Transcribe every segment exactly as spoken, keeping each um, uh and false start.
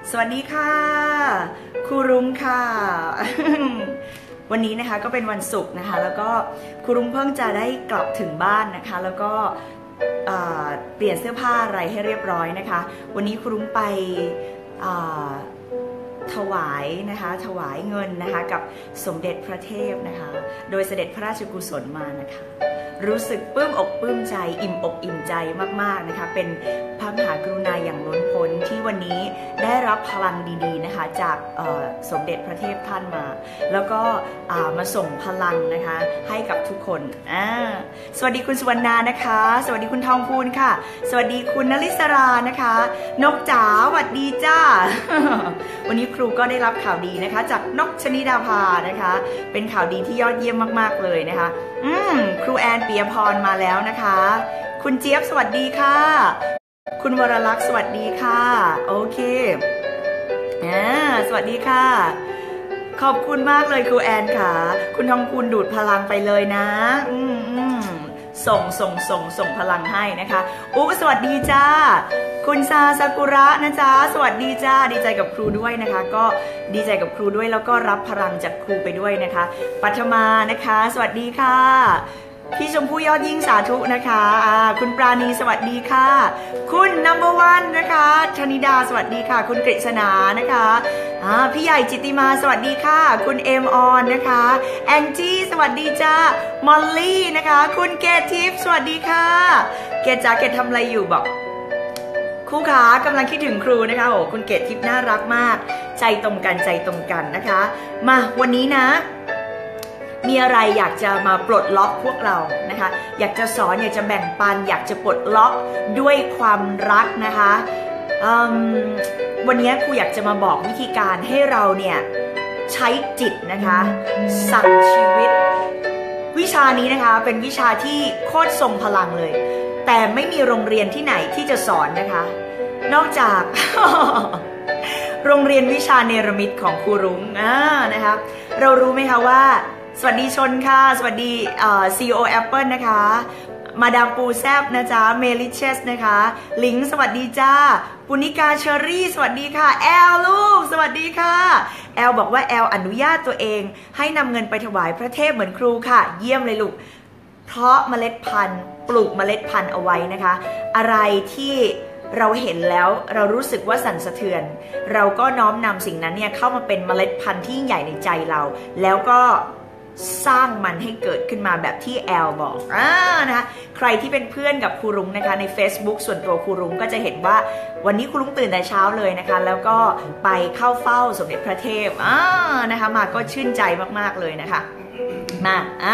สวัสดีค่ะครูรุ้งค่ะ วันนี้นะคะก็เป็นวันศุกร์นะคะแล้วก็ครูรุ้งเพิ่งจะได้กลับถึงบ้านนะคะแล้วก็เปลี่ยนเสื้อผ้าอะไรให้เรียบร้อยนะคะวันนี้ครูรุ้งไปถวายนะคะถวายเงินนะคะกับสมเด็จพระเทพนะคะโดยเสด็จพระราชกุศลมานะคะรู้สึกปลื้มอกปลื้มใจอิ่มอกอิ่มใจมากๆนะคะเป็นพระมหากรุณาอย่างล้นพ้นที่วันนี้ได้รับพลังดีๆนะคะจากสมเด็จพระเทพท่านมาแล้วก็มาส่งพลังนะคะให้กับทุกคนสวัสดีคุณสุวรรณานะคะสวัสดีคุณทองพูนค่ะสวัสดีคุณนลิศรานะคะนกจ๋าสวัสดีจ้า วันนี้ครูก็ได้รับข่าวดีนะคะจากนกชนิดาภานะคะเป็นข่าวดีที่ยอดเยี่ยมมากๆเลยนะคะอืมครูแอนปียพรมาแล้วนะคะคุณเจี๊ยบสวัสดีค่ะคุณวรลักษณ์สวัสดีค่ะโอเคอ่าสวัสดีค่ะขอบคุณมากเลยครูแอนค่ะคุณทองคุณดูดพลังไปเลยนะอืมอืมส่งส่งส่งส่งพลังให้นะคะอุ๊สวัสดีจ้าคุณซาซากุระนะจ๊ะสวัสดีจ้าดีใจกับครูด้วยนะคะก็ดีใจกับครูด้วยแล้วก็รับพลังจากครูไปด้วยนะคะปัทมานะคะสวัสดีค่ะพี่ชมพู่ยอดยิ่งสาธุนะคะคุณปราณีสวัสดีค่ะคุณนัมเบอร์วันนะคะชนิดาสวัสดีค่ะคุณกฤษณานะคะพี่ใหญ่จิตติมาสวัสดีค่ะคุณเอมออนนะคะแองจี้สวัสดีจ้ามอลลี่นะคะคุณเกตทิพย์สวัสดีค่ะเกตจ๋าเกตทำอะไรอยู่บอกครูขากำลังคิดถึงครูนะคะโอ้คุณเกตทิพย์น่ารักมากใจตรงกันใจตรงกันนะคะมาวันนี้นะมีอะไรอยากจะมาปลดล็อกพวกเรานะคะอยากจะสอนอยากจะแบ่งปันอยากจะปลดล็อกด้วยความรักนะคะวันนี้ครูอยากจะมาบอกวิธีการให้เราเนี่ยใช้จิตนะคะสั่งชีวิตวิชานี้นะคะเป็นวิชาที่โคตรทรงพลังเลยแต่ไม่มีโรงเรียนที่ไหนที่จะสอนนะคะนอกจาก โรงเรียนวิชาเนรมิตของครูรุ้งนะคะเรารู้ไหมคะว่าสวัสดีชนค่ะสวัสดีซีอีโอ Apple นะคะมาดามปูแซบนะจ๊ะเมลิเชสนะคะลิงสวัสดีจ้าปุณิกาเชอรี่สวัสดีค่ะแอลลูกสวัสดีค่ะแอลบอกว่าแอลอนุญาตตัวเองให้นำเงินไปถวายพระเทพเหมือนครูค่ะเยี่ยมเลยลูกเพราะเมล็ดพันธุ์ปลูกเมล็ดพันธุ์เอาไว้นะคะอะไรที่เราเห็นแล้วเรารู้สึกว่าสั่นสะเทือนเราก็น้อมนำสิ่งนั้นเนี่ยเข้ามาเป็นเมล็ดพันธุ์ที่ยิ่งใหญ่ในใจเราแล้วก็สร้างมันให้เกิดขึ้นมาแบบที่แอลบอกอ่านะคะใครที่เป็นเพื่อนกับครูรุ้งนะคะใน Facebook ส่วนตัวครูรุ้งก็จะเห็นว่าวันนี้ครูรุ้งตื่นแต่เช้าเลยนะคะแล้วก็ไปเข้าเฝ้าสมเด็จพระเทพอ่านะคะมาก็ชื่นใจมากๆเลยนะคะมาอ่า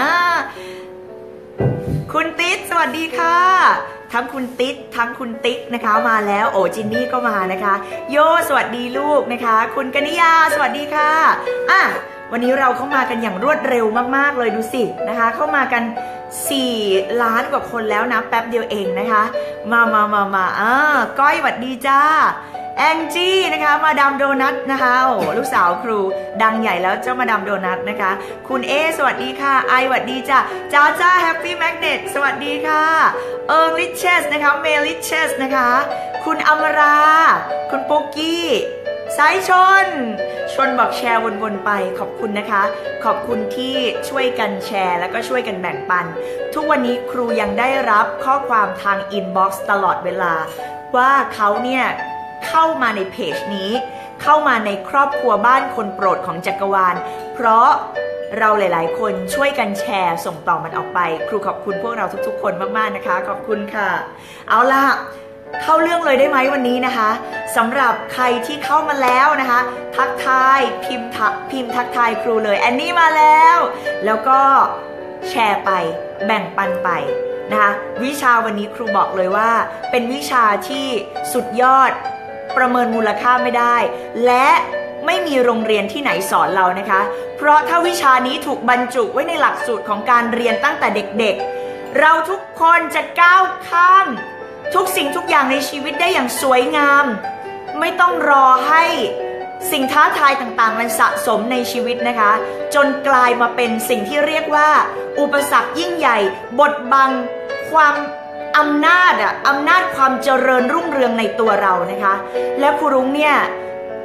คุณติ๊ดสวัสดีค่ะทั้งคุณติ๊ดทั้งคุณติ๊กนะคะมาแล้วโอ้จินนี่ก็มานะคะโยสวัสดีลูกนะคะคุณกนิยาสวัสดีค่ะอ่ะวันนี้เราเข้ามากันอย่างรวดเร็วมากๆเลยดูสินะคะเข้ามากันสี่ล้านกว่าคนแล้วนะแป๊บเดียวเองนะคะมามามามาอ่าก้อยสวัสดีจ้าแองจี้นะคะมาดามโดนัทนะคะโอ้ลูกสาวครูดังใหญ่แล้วเจ้ามาดามโดนัทนะคะคุณเอสวัสดีค่ะไอสวัสดีจ้าจ้าจ้าแฮปปี้แมกเนตสวัสดีค่ะเอิร์ลิเชสนะคะเมลิเชสนะคะคุณอมราคุณปุ๊กกี้สายชนชนบอกแชร์วนๆไปขอบคุณนะคะขอบคุณที่ช่วยกันแชร์แล้วก็ช่วยกันแบ่งปันทุกวันนี้ครูยังได้รับข้อความทางอินบ็อกซ์ตลอดเวลาว่าเขาเนี่ยเข้ามาในเพจนี้เข้ามาในครอบครัวบ้านคนโปรดของจักรวาลเพราะเราหลายๆคนช่วยกันแชร์ส่งต่อมันออกไปครูขอบคุณพวกเราทุกๆคนมากๆนะคะขอบคุณค่ะเอาล่ะเข้าเรื่องเลยได้ไหมวันนี้นะคะสำหรับใครที่เข้ามาแล้วนะคะทักทายพิมพ์พิมพ์ทักทายครูเลยแอนนี่มาแล้วแล้วก็แชร์ไปแบ่งปันไปนะคะวิชาวันนี้ครูบอกเลยว่าเป็นวิชาที่สุดยอดประเมินมูลค่าไม่ได้และไม่มีโรงเรียนที่ไหนสอนเรานะคะเพราะถ้าวิชานี้ถูกบรรจุไว้ในหลักสูตรของการเรียนตั้งแต่เด็กๆเราทุกคนจะก้าวข้ามทุกสิ่งทุกอย่างในชีวิตได้อย่างสวยงามไม่ต้องรอให้สิ่งท้าทายต่างๆมันสะสมในชีวิตนะคะจนกลายมาเป็นสิ่งที่เรียกว่าอุปสรรคยิ่งใหญ่บดบังความอำนาจอะอำนาจความเจริญรุ่งเรืองในตัวเรานะคะและครูรุ้งเนี่ย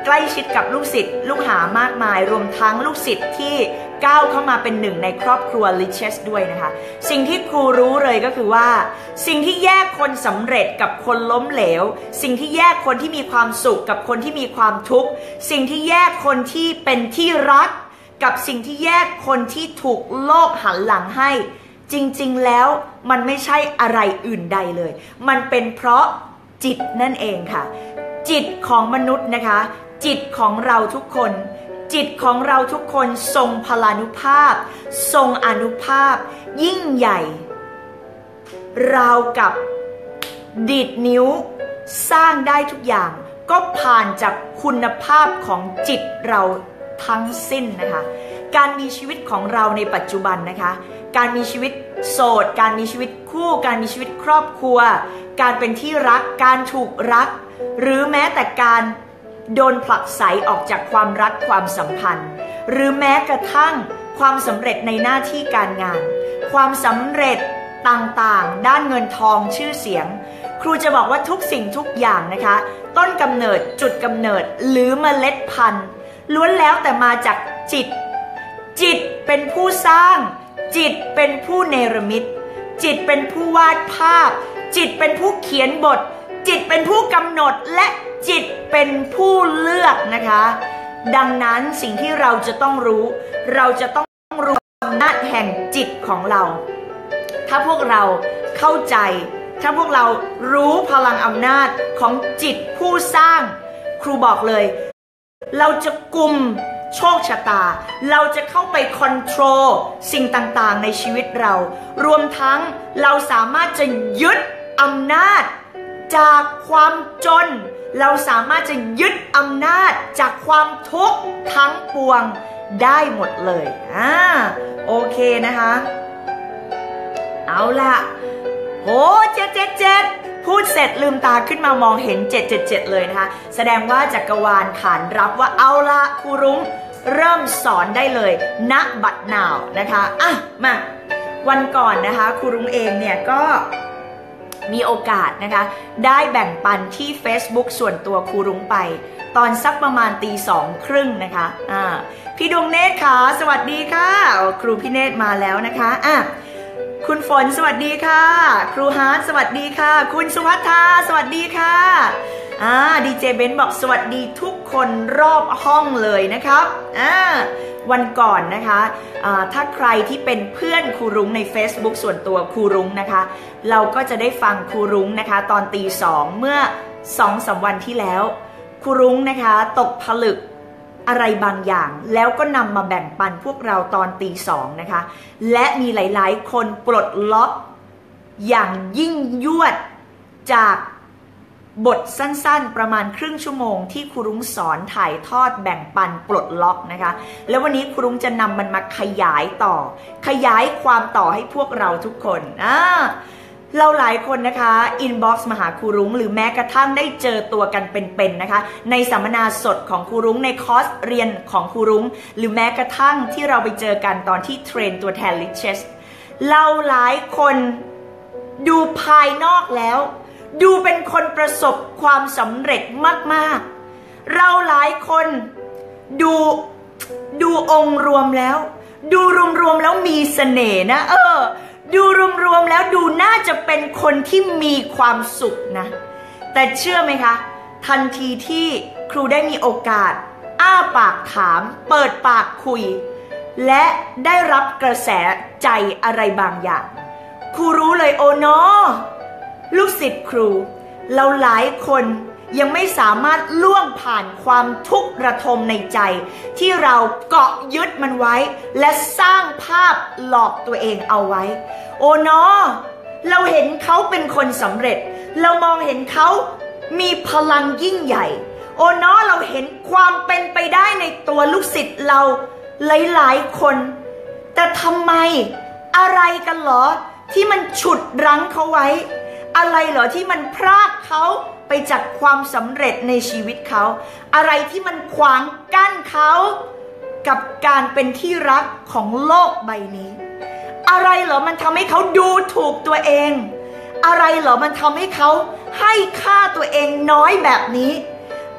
ใกล้ชิดกับลูกศิษย์ลูกหามากมายรวมทั้งลูกศิษย์ที่ก้าวเข้ามาเป็นหนึ่งในครอบครัว Riches ด้วยนะคะสิ่งที่ครูรู้เลยก็คือว่าสิ่งที่แยกคนสำเร็จกับคนล้มเหลวสิ่งที่แยกคนที่มีความสุขกับคนที่มีความทุกข์สิ่งที่แยกคนที่เป็นที่รักกับสิ่งที่แยกคนที่ถูกโลกหันหลังให้จริงๆแล้วมันไม่ใช่อะไรอื่นใดเลยมันเป็นเพราะจิตนั่นเองค่ะจิตของมนุษย์นะคะจิตของเราทุกคนจิตของเราทุกคนทรงพลานุภาพทรงอานุภาพยิ่งใหญ่ราวกับดีดนิ้วสร้างได้ทุกอย่างก็ผ่านจากคุณภาพของจิตเราทั้งสิ้นนะคะการมีชีวิตของเราในปัจจุบันนะคะการมีชีวิตโสดการมีชีวิตคู่การมีชีวิตครอบครัวการเป็นที่รักการถูกรักหรือแม้แต่การโดนผลักไสออกจากความรักความสัมพันธ์หรือแม้กระทั่งความสำเร็จในหน้าที่การงานความสำเร็จต่างๆด้านเงินทองชื่อเสียงครูจะบอกว่าทุกสิ่งทุกอย่างนะคะต้นกำเนิดจุดกำเนิดหรือเมล็ดพันธุ์ล้วนแล้วแต่มาจากจิตจิตเป็นผู้สร้างจิตเป็นผู้เนรมิตจิตเป็นผู้วาดภาพจิตเป็นผู้เขียนบทจิตเป็นผู้กำหนดและจิตเป็นผู้เลือกนะคะดังนั้นสิ่งที่เราจะต้องรู้เราจะต้องรู้อำนาจแห่งจิตของเราถ้าพวกเราเข้าใจถ้าพวกเรารู้พลังอำนาจของจิตผู้สร้างครูบอกเลยเราจะกุมโชคชะตาเราจะเข้าไปคอนโทรลสิ่งต่างๆในชีวิตเรารวมทั้งเราสามารถจะยึดอำนาจจากความจนเราสามารถจะยึดอำนาจจากความทุกข์ทั้งปวงได้หมดเลยอ่าโอเคนะคะเอาล่ะโหเจ็ดเจ็ดเจ็ดพูดเสร็จลืมตาขึ้นมามองเห็นเจ็ดเจ็ดเจ็ดเลยนะคะแสดงว่าจักรวาลขานรับว่าเอาละครูรุ้งเริ่มสอนได้เลยณบัดนาวนะคะอ่ะมาวันก่อนนะคะครูรุ้งเองเนี่ยก็มีโอกาสนะคะได้แบ่งปันที่ Facebook ส่วนตัวครูรุ้งไปตอนสักประมาณตีสองครึ่งนะคะอ่าพี่ดวงเนตรค่ะสวัสดีค่ะครูพี่เนตรมาแล้วนะคะอ่ะคุณฝนสวัสดีค่ะครูฮาร์ทสวัสดีค่ะคุณสุภัทราสวัสดีค่ะอ่าดีเจเบนบอกสวัสดีทุกคนรอบห้องเลยนะครับอ่าวันก่อนนะคะอ่าถ้าใครที่เป็นเพื่อนครูรุ้งใน Facebook ส่วนตัวครูรุ้งนะคะเราก็จะได้ฟังครูรุ้งนะคะตอนตีสองเมื่อสองสามวันที่แล้วครูรุ้งนะคะตกผลึกอะไรบางอย่างแล้วก็นำมาแบ่งปันพวกเราตอนตีสองนะคะและมีหลายๆคนปลดล็อกอย่างยิ่งยวดจากบทสั้นๆประมาณครึ่งชั่วโมงที่ครูรุ้งสอนถ่ายทอดแบ่งปันปลดล็อกนะคะแล้ววันนี้ครูรุ้งจะนำมันมาขยายต่อขยายความต่อให้พวกเราทุกคนอ่าเราหลายคนนะคะอินบ็อกซ์มาหาครูรุ้งหรือแม้กระทั่งได้เจอตัวกันเป็นๆนะคะในสัมมนาสดของครูรุ้งในคอร์สเรียนของครูรุ้งหรือแม้กระทั่งที่เราไปเจอกันตอนที่เทรนตัวแทน Riches เราหลายคนดูภายนอกแล้วดูเป็นคนประสบความสำเร็จมากๆเราหลายคนดูดูองค์รวมแล้วดูรวมๆแล้วมีเสน่ห์นะเออดูรวมๆแล้วดูน่าจะเป็นคนที่มีความสุขนะแต่เชื่อไหมคะทันทีที่ครูได้มีโอกาสอ้าปากถามเปิดปากคุยและได้รับกระแสใจอะไรบางอย่างครูรู้เลยโอ้เนาะลูกศิษย์ครูเราหลายคนยังไม่สามารถล่วงผ่านความทุกข์ระทมในใจที่เราเกาะยึดมันไว้และสร้างภาพหลอกตัวเองเอาไว้โอ้เนาะเราเห็นเขาเป็นคนสำเร็จเรามองเห็นเขามีพลังยิ่งใหญ่โอ้เนาะเราเห็นความเป็นไปได้ในตัวลูกศิษย์เราหลายๆคนแต่ทำไมอะไรกันเหรอที่มันฉุดรั้งเขาไว้อะไรเหรอที่มันพรากเขาไปจากความสำเร็จในชีวิตเขาอะไรที่มันขวางกั้นเขากับการเป็นที่รักของโลกใบนี้อะไรเหรอมันทำให้เขาดูถูกตัวเองอะไรเหรอมันทำให้เขาให้ค่าตัวเองน้อยแบบนี้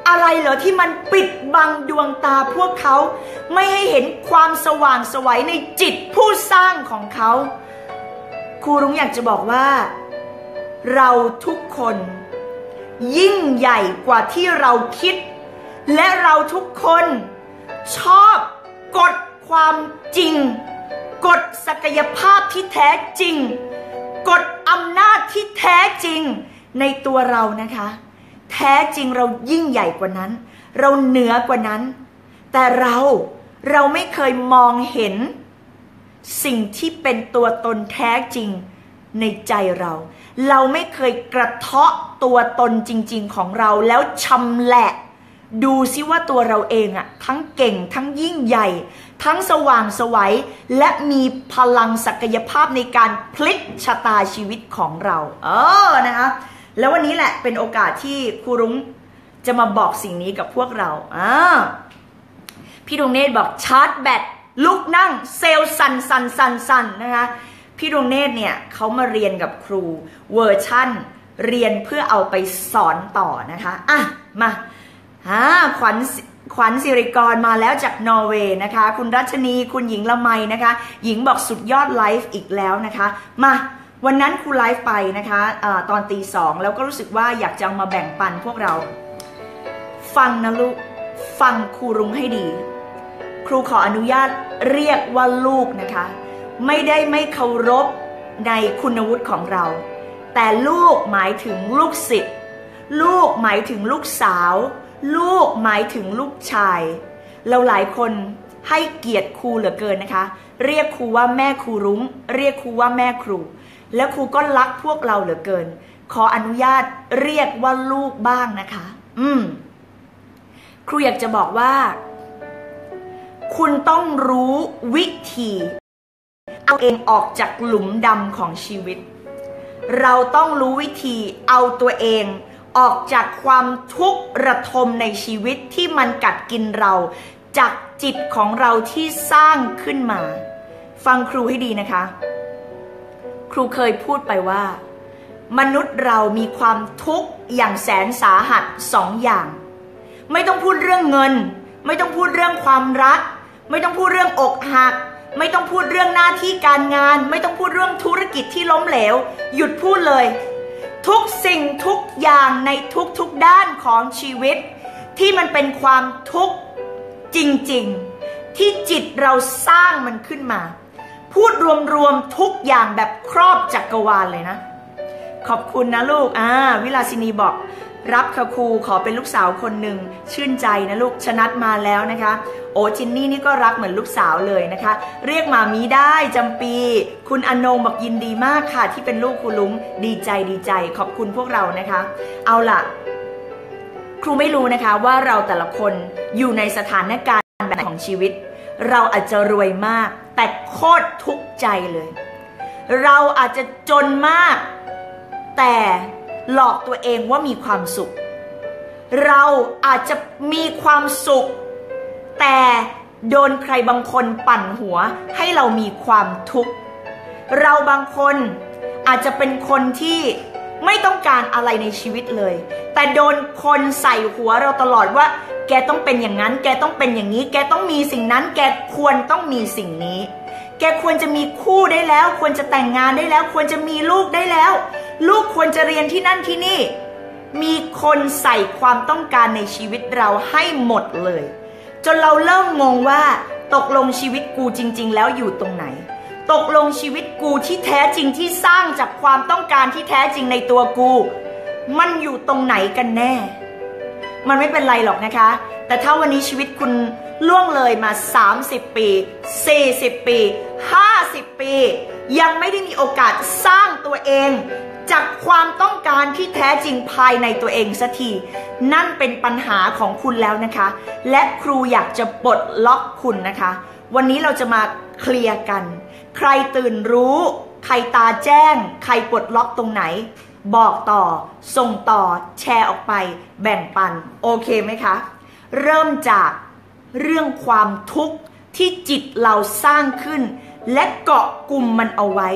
อะไรเหรอที่มันปิดบังดวงตาพวกเขาไม่ให้เห็นความสว่างไสวในจิตผู้สร้างของเขาครูรุ้งอยากจะบอกว่าเราทุกคนยิ่งใหญ่กว่าที่เราคิดและเราทุกคนชอบกฎความจริงกฎศักยภาพที่แท้จริงกฎอำนาจที่แท้จริงในตัวเรานะคะแท้จริงเรายิ่งใหญ่กว่านั้นเราเหนือกว่านั้นแต่เราเราไม่เคยมองเห็นสิ่งที่เป็นตัวตนแท้จริงในใจเราเราไม่เคยกระเทาะตัวตนจริงๆของเราแล้วชำแหละดูซิว่าตัวเราเองอะทั้งเก่งทั้งยิ่งใหญ่ทั้งสว่างไสวและมีพลังศักยภาพในการพลิกชะตาชีวิตของเราเออนะคะแล้ววันนี้แหละเป็นโอกาสที่ครูรุ้งจะมาบอกสิ่งนี้กับพวกเราอ่าพี่ดวงเนตรบอกชาร์จแบตลุกนั่งเซลล์สั่นสั่นสั่นสั่นนะคะพี่ดวงเนตรเนี่ยเขามาเรียนกับครูเวอร์ชั่นเรียนเพื่อเอาไปสอนต่อนะคะอ่ะมาอ่าขวัญขวัญสิริกรมาแล้วจากนอร์เวย์นะคะคุณรัชนีคุณหญิงละไมนะคะหญิงบอกสุดยอดไลฟ์อีกแล้วนะคะมาวันนั้นครูไลฟ์ไปนะคะอะตอนตีสองแล้วก็รู้สึกว่าอยากจะมาแบ่งปันพวกเราฟังนะลูกฟังครูรุ้งให้ดีครูขออนุญาตเรียกว่าลูกนะคะไม่ได้ไม่เคารพในคุณวุฒิของเราแต่ลูกหมายถึงลูกศิษย์ลูกหมายถึงลูกสาวลูกหมายถึงลูกชายเราหลายคนให้เกียรติครูเหลือเกินนะคะเรียกครูว่าแม่ครูรุ้งเรียกครูว่าแม่ครูแล้วครูก็รักพวกเราเหลือเกินขออนุญาตเรียกว่าลูกบ้างนะคะอืมครูอยากจะบอกว่าคุณต้องรู้วิธีเอาเองออกจากหลุมดำของชีวิตเราต้องรู้วิธีเอาตัวเองออกจากความทุกข์ระทมในชีวิตที่มันกัดกินเราจากจิตของเราที่สร้างขึ้นมาฟังครูให้ดีนะคะครูเคยพูดไปว่ามนุษย์เรามีความทุกข์อย่างแสนสาหัสสองอย่างไม่ต้องพูดเรื่องเงินไม่ต้องพูดเรื่องความรักไม่ต้องพูดเรื่องอกหักไม่ต้องพูดเรื่องหน้าที่การงานไม่ต้องพูดเรื่องธุรกิจที่ล้มเหลวหยุดพูดเลยทุกสิ่งทุกอย่างในทุกๆด้านของชีวิตที่มันเป็นความทุกข์จริงๆที่จิตเราสร้างมันขึ้นมาพูดรวมๆทุกอย่างแบบครอบจักรวาลเลยนะขอบคุณนะลูกอ่าวิลาสินีบอกรับค่ะครูขอเป็นลูกสาวคนหนึ่งชื่นใจนะลูกชนัดมาแล้วนะคะโอ้จินนี่นี่ก็รักเหมือนลูกสาวเลยนะคะเรียกมามีได้จำปีคุณอนงบอกยินดีมากค่ะที่เป็นลูกครูลุงดีใจดีใจขอบคุณพวกเรานะคะเอาล่ะครูไม่รู้นะคะว่าเราแต่ละคนอยู่ในสถานการณ์แบบไหนของชีวิตเราอาจจะรวยมากแต่โคตรทุกข์ใจเลยเราอาจจะจนมากแต่หลอกตัวเองว่ามีความสุขเราอาจจะมีความสุขแต่โดนใครบางคนปั่นหัวให้เรามีความทุกข์เราบางคนอาจจะเป็นคนที่ไม่ต้องการอะไรในชีวิตเลยแต่โดนคนใส่หัวเราตลอดว่าแกต้องเป็นอย่างนั้นแกต้องเป็นอย่างนี้แกต้องมีสิ่งนั้นแกควรต้องมีสิ่งนี้แกควรจะมีคู่ได้แล้วควรจะแต่งงานได้แล้วควรจะมีลูกได้แล้วลูกควรจะเรียนที่นั่นที่นี่มีคนใส่ความต้องการในชีวิตเราให้หมดเลยจนเราเริ่มงงว่าตกลงชีวิตกูจริงๆแล้วอยู่ตรงไหนตกลงชีวิตกูที่แท้จริงที่สร้างจากความต้องการที่แท้จริงในตัวกูมันอยู่ตรงไหนกันแน่มันไม่เป็นไรหรอกนะคะแต่ถ้าวันนี้ชีวิตคุณล่วงเลยมาสามสิบปีสี่สิบปีห้าสิบปียังไม่ได้มีโอกาสสร้างตัวเองจากความต้องการที่แท้จริงภายในตัวเองสักทีนั่นเป็นปัญหาของคุณแล้วนะคะและครูอยากจะปลดล็อกคุณนะคะวันนี้เราจะมาเคลียร์กันใครตื่นรู้ใครตาแจ้งใครปลดล็อกตรงไหนบอกต่อส่งต่อแชร์ออกไปแบ่งปันโอเคไหมคะเริ่มจากเรื่องความทุกข์ที่จิตเราสร้างขึ้นและเกาะกลุ่มมันเอาไว้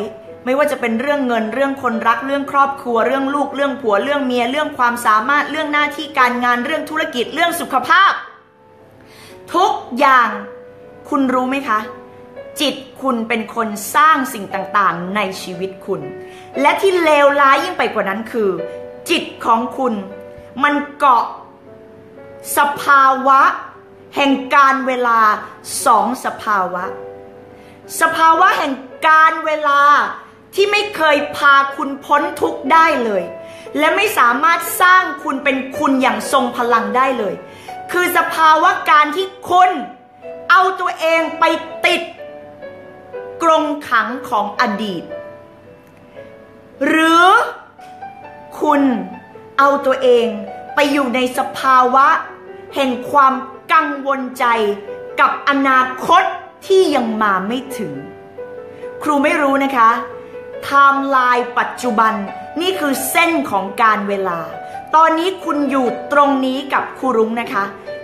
ไม่ว่าจะเป็นเรื่องเงินเรื่องคนรักเรื่องครอบครัวเรื่องลูกเรื่องผัวเรื่องเมียเรื่องความสามารถเรื่องหน้าที่การงานเรื่องธุรกิจเรื่องสุขภาพทุกอย่างคุณรู้ไหมคะจิตคุณเป็นคนสร้างสิ่งต่างๆในชีวิตคุณและที่เลวร้ายยิ่งไปกว่านั้นคือจิตของคุณมันเกาะสภาวะแห่งการเวลาสองสภาวะสภาวะแห่งการเวลาที่ไม่เคยพาคุณพ้นทุกข์ได้เลยและไม่สามารถสร้างคุณเป็นคุณอย่างทรงพลังได้เลยคือสภาวะการที่คุณเอาตัวเองไปติดกรงขังของอดีตหรือคุณเอาตัวเองไปอยู่ในสภาวะแห่งความกังวลใจกับอนาคตที่ยังมาไม่ถึงครูไม่รู้นะคะไทม์ไลน์ปัจจุบันนี่คือเส้นของการเวลาตอนนี้คุณอยู่ตรงนี้กับครูรุ้งนะคะ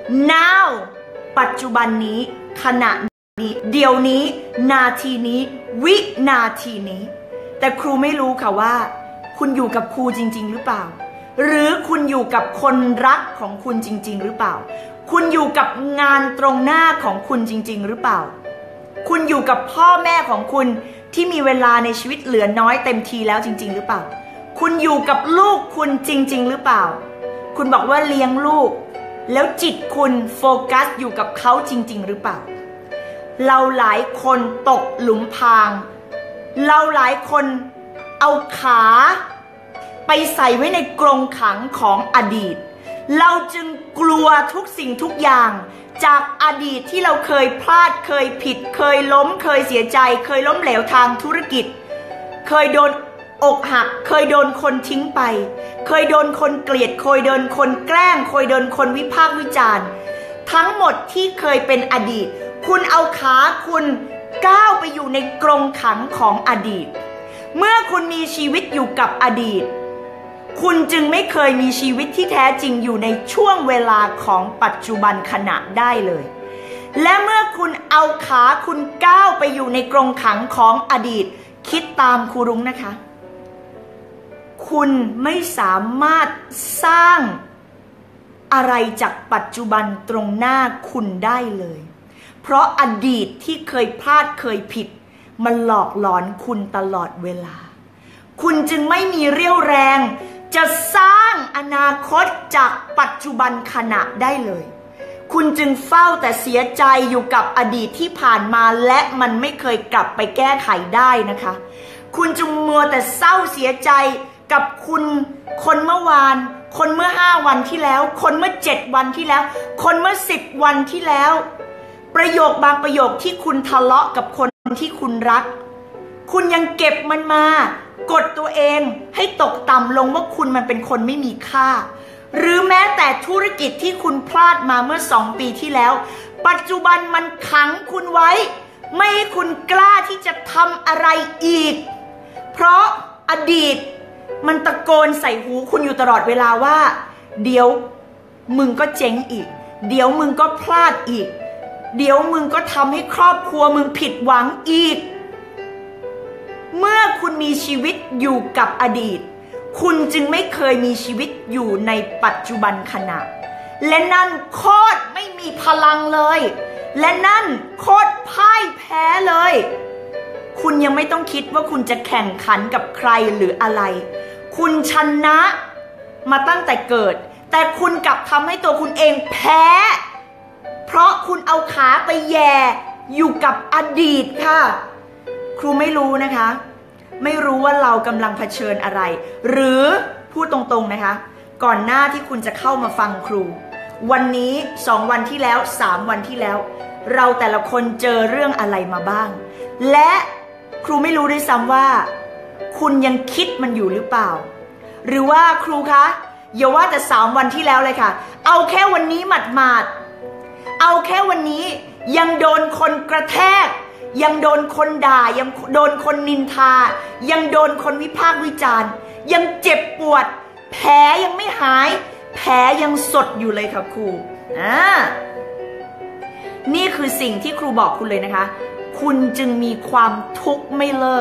now ปัจจุบันนี้ขณะนี้เดี๋ยวนี้นาทีนี้วินาทีนี้แต่ครูไม่รู้ค่ะว่าคุณอยู่กับครูจริงๆหรือเปล่าหรือคุณอยู่กับคนรักของคุณจริงๆหรือเปล่าคุณอยู่กับงานตรงหน้าของคุณจริงๆหรือเปล่าคุณอยู่กับพ่อแม่ของคุณที่มีเวลาในชีวิตเหลือน้อยเต็มทีแล้วจริงๆหรือเปล่าคุณอยู่กับลูกคุณจริงๆหรือเปล่าคุณบอกว่าเลี้ยงลูกแล้วจิตคุณโฟกัสอยู่กับเขาจริงๆหรือเปล่าเราหลายคนตกหลุมพรางเราหลายคนเอาขาไปใส่ไว้ในกรงขังของอดีตเราจึงกลัวทุกสิ่งทุกอย่างจากอดีตที่เราเคยพลาดเคยผิดเคยล้มเคยเสียใจเคยล้มเหลวทางธุรกิจเคยโดนอกหักเคยโดนคนทิ้งไปเคยโดนคนเกลียดเคยโดนคนแกล้งเคยโดนคนวิพากษ์วิจารณ์ทั้งหมดที่เคยเป็นอดีตคุณเอาขาคุณก้าวไปอยู่ในกรงขังของอดีตเมื่อคุณมีชีวิตอยู่กับอดีตคุณจึงไม่เคยมีชีวิตที่แท้จริงอยู่ในช่วงเวลาของปัจจุบันขณะได้เลยและเมื่อคุณเอาขาคุณก้าวไปอยู่ในกรงขังของอดีตคิดตามครูรุ้งนะคะคุณไม่สามารถสร้างอะไรจากปัจจุบันตรงหน้าคุณได้เลยเพราะอดีตที่เคยพลาดเคยผิดมันหลอกหลอนคุณตลอดเวลาคุณจึงไม่มีเรี่ยวแรงจะสร้างอนาคตจากปัจจุบันขณะได้เลยคุณจึงเฝ้าแต่เสียใจอยู่กับอดีตที่ผ่านมาและมันไม่เคยกลับไปแก้ไขได้นะคะคุณจึงมัวแต่เศร้าเสียใจกับคุณคนเมื่อวานคนเมื่อห้าวันที่แล้วคนเมื่อเจ็ดวันที่แล้วคนเมื่อสิบวันที่แล้วประโยคบางประโยคที่คุณทะเลาะกับคนที่คุณรักคุณยังเก็บมันมากดตัวเองให้ตกต่ำลงว่าคุณมันเป็นคนไม่มีค่าหรือแม้แต่ธุรกิจที่คุณพลาดมาเมื่อสองปีที่แล้วปัจจุบันมันขังคุณไว้ไม่ให้คุณกล้าที่จะทำอะไรอีกเพราะอดีตมันตะโกนใส่หูคุณอยู่ตลอดเวลาว่าเดี๋ยวมึงก็เจ๊งอีกเดี๋ยวมึงก็พลาดอีกเดี๋ยวมึงก็ทำให้ครอบครัวมึงผิดหวังอีกเมื่อคุณมีชีวิตอยู่กับอดีตคุณจึงไม่เคยมีชีวิตอยู่ในปัจจุบันขณะและนั่นโคตรไม่มีพลังเลยและนั่นโคตรพ่ายแพ้เลยคุณยังไม่ต้องคิดว่าคุณจะแข่งขันกับใครหรืออะไรคุณชนะมาตั้งแต่เกิดแต่คุณกลับทำให้ตัวคุณเองแพ้เพราะคุณเอาขาไปแย่อยู่กับอดีตค่ะครูไม่รู้นะคะไม่รู้ว่าเรากำลังเผชิญอะไรหรือพูดตรงๆนะคะก่อนหน้าที่คุณจะเข้ามาฟังครูวันนี้สองวันที่แล้วสามวันที่แล้วเราแต่ละคนเจอเรื่องอะไรมาบ้างและครูไม่รู้ด้วยซ้ำว่าคุณยังคิดมันอยู่หรือเปล่าหรือว่าครูคะอย่าว่าแต่สามวันที่แล้วเลยค่ะเอาแค่วันนี้หมาดๆเอาแค่วันนี้ยังโดนคนกระแทกยังโดนคนด่ายังโดนคนนินทายังโดนคนวิพากษ์วิจารณ์ยังเจ็บปวดแผลยังไม่หายแผลยังสดอยู่เลยค่ะครูอ่านี่คือสิ่งที่ครูบอกคุณเลยนะคะคุณจึงมีความทุกข์ไม่เลิก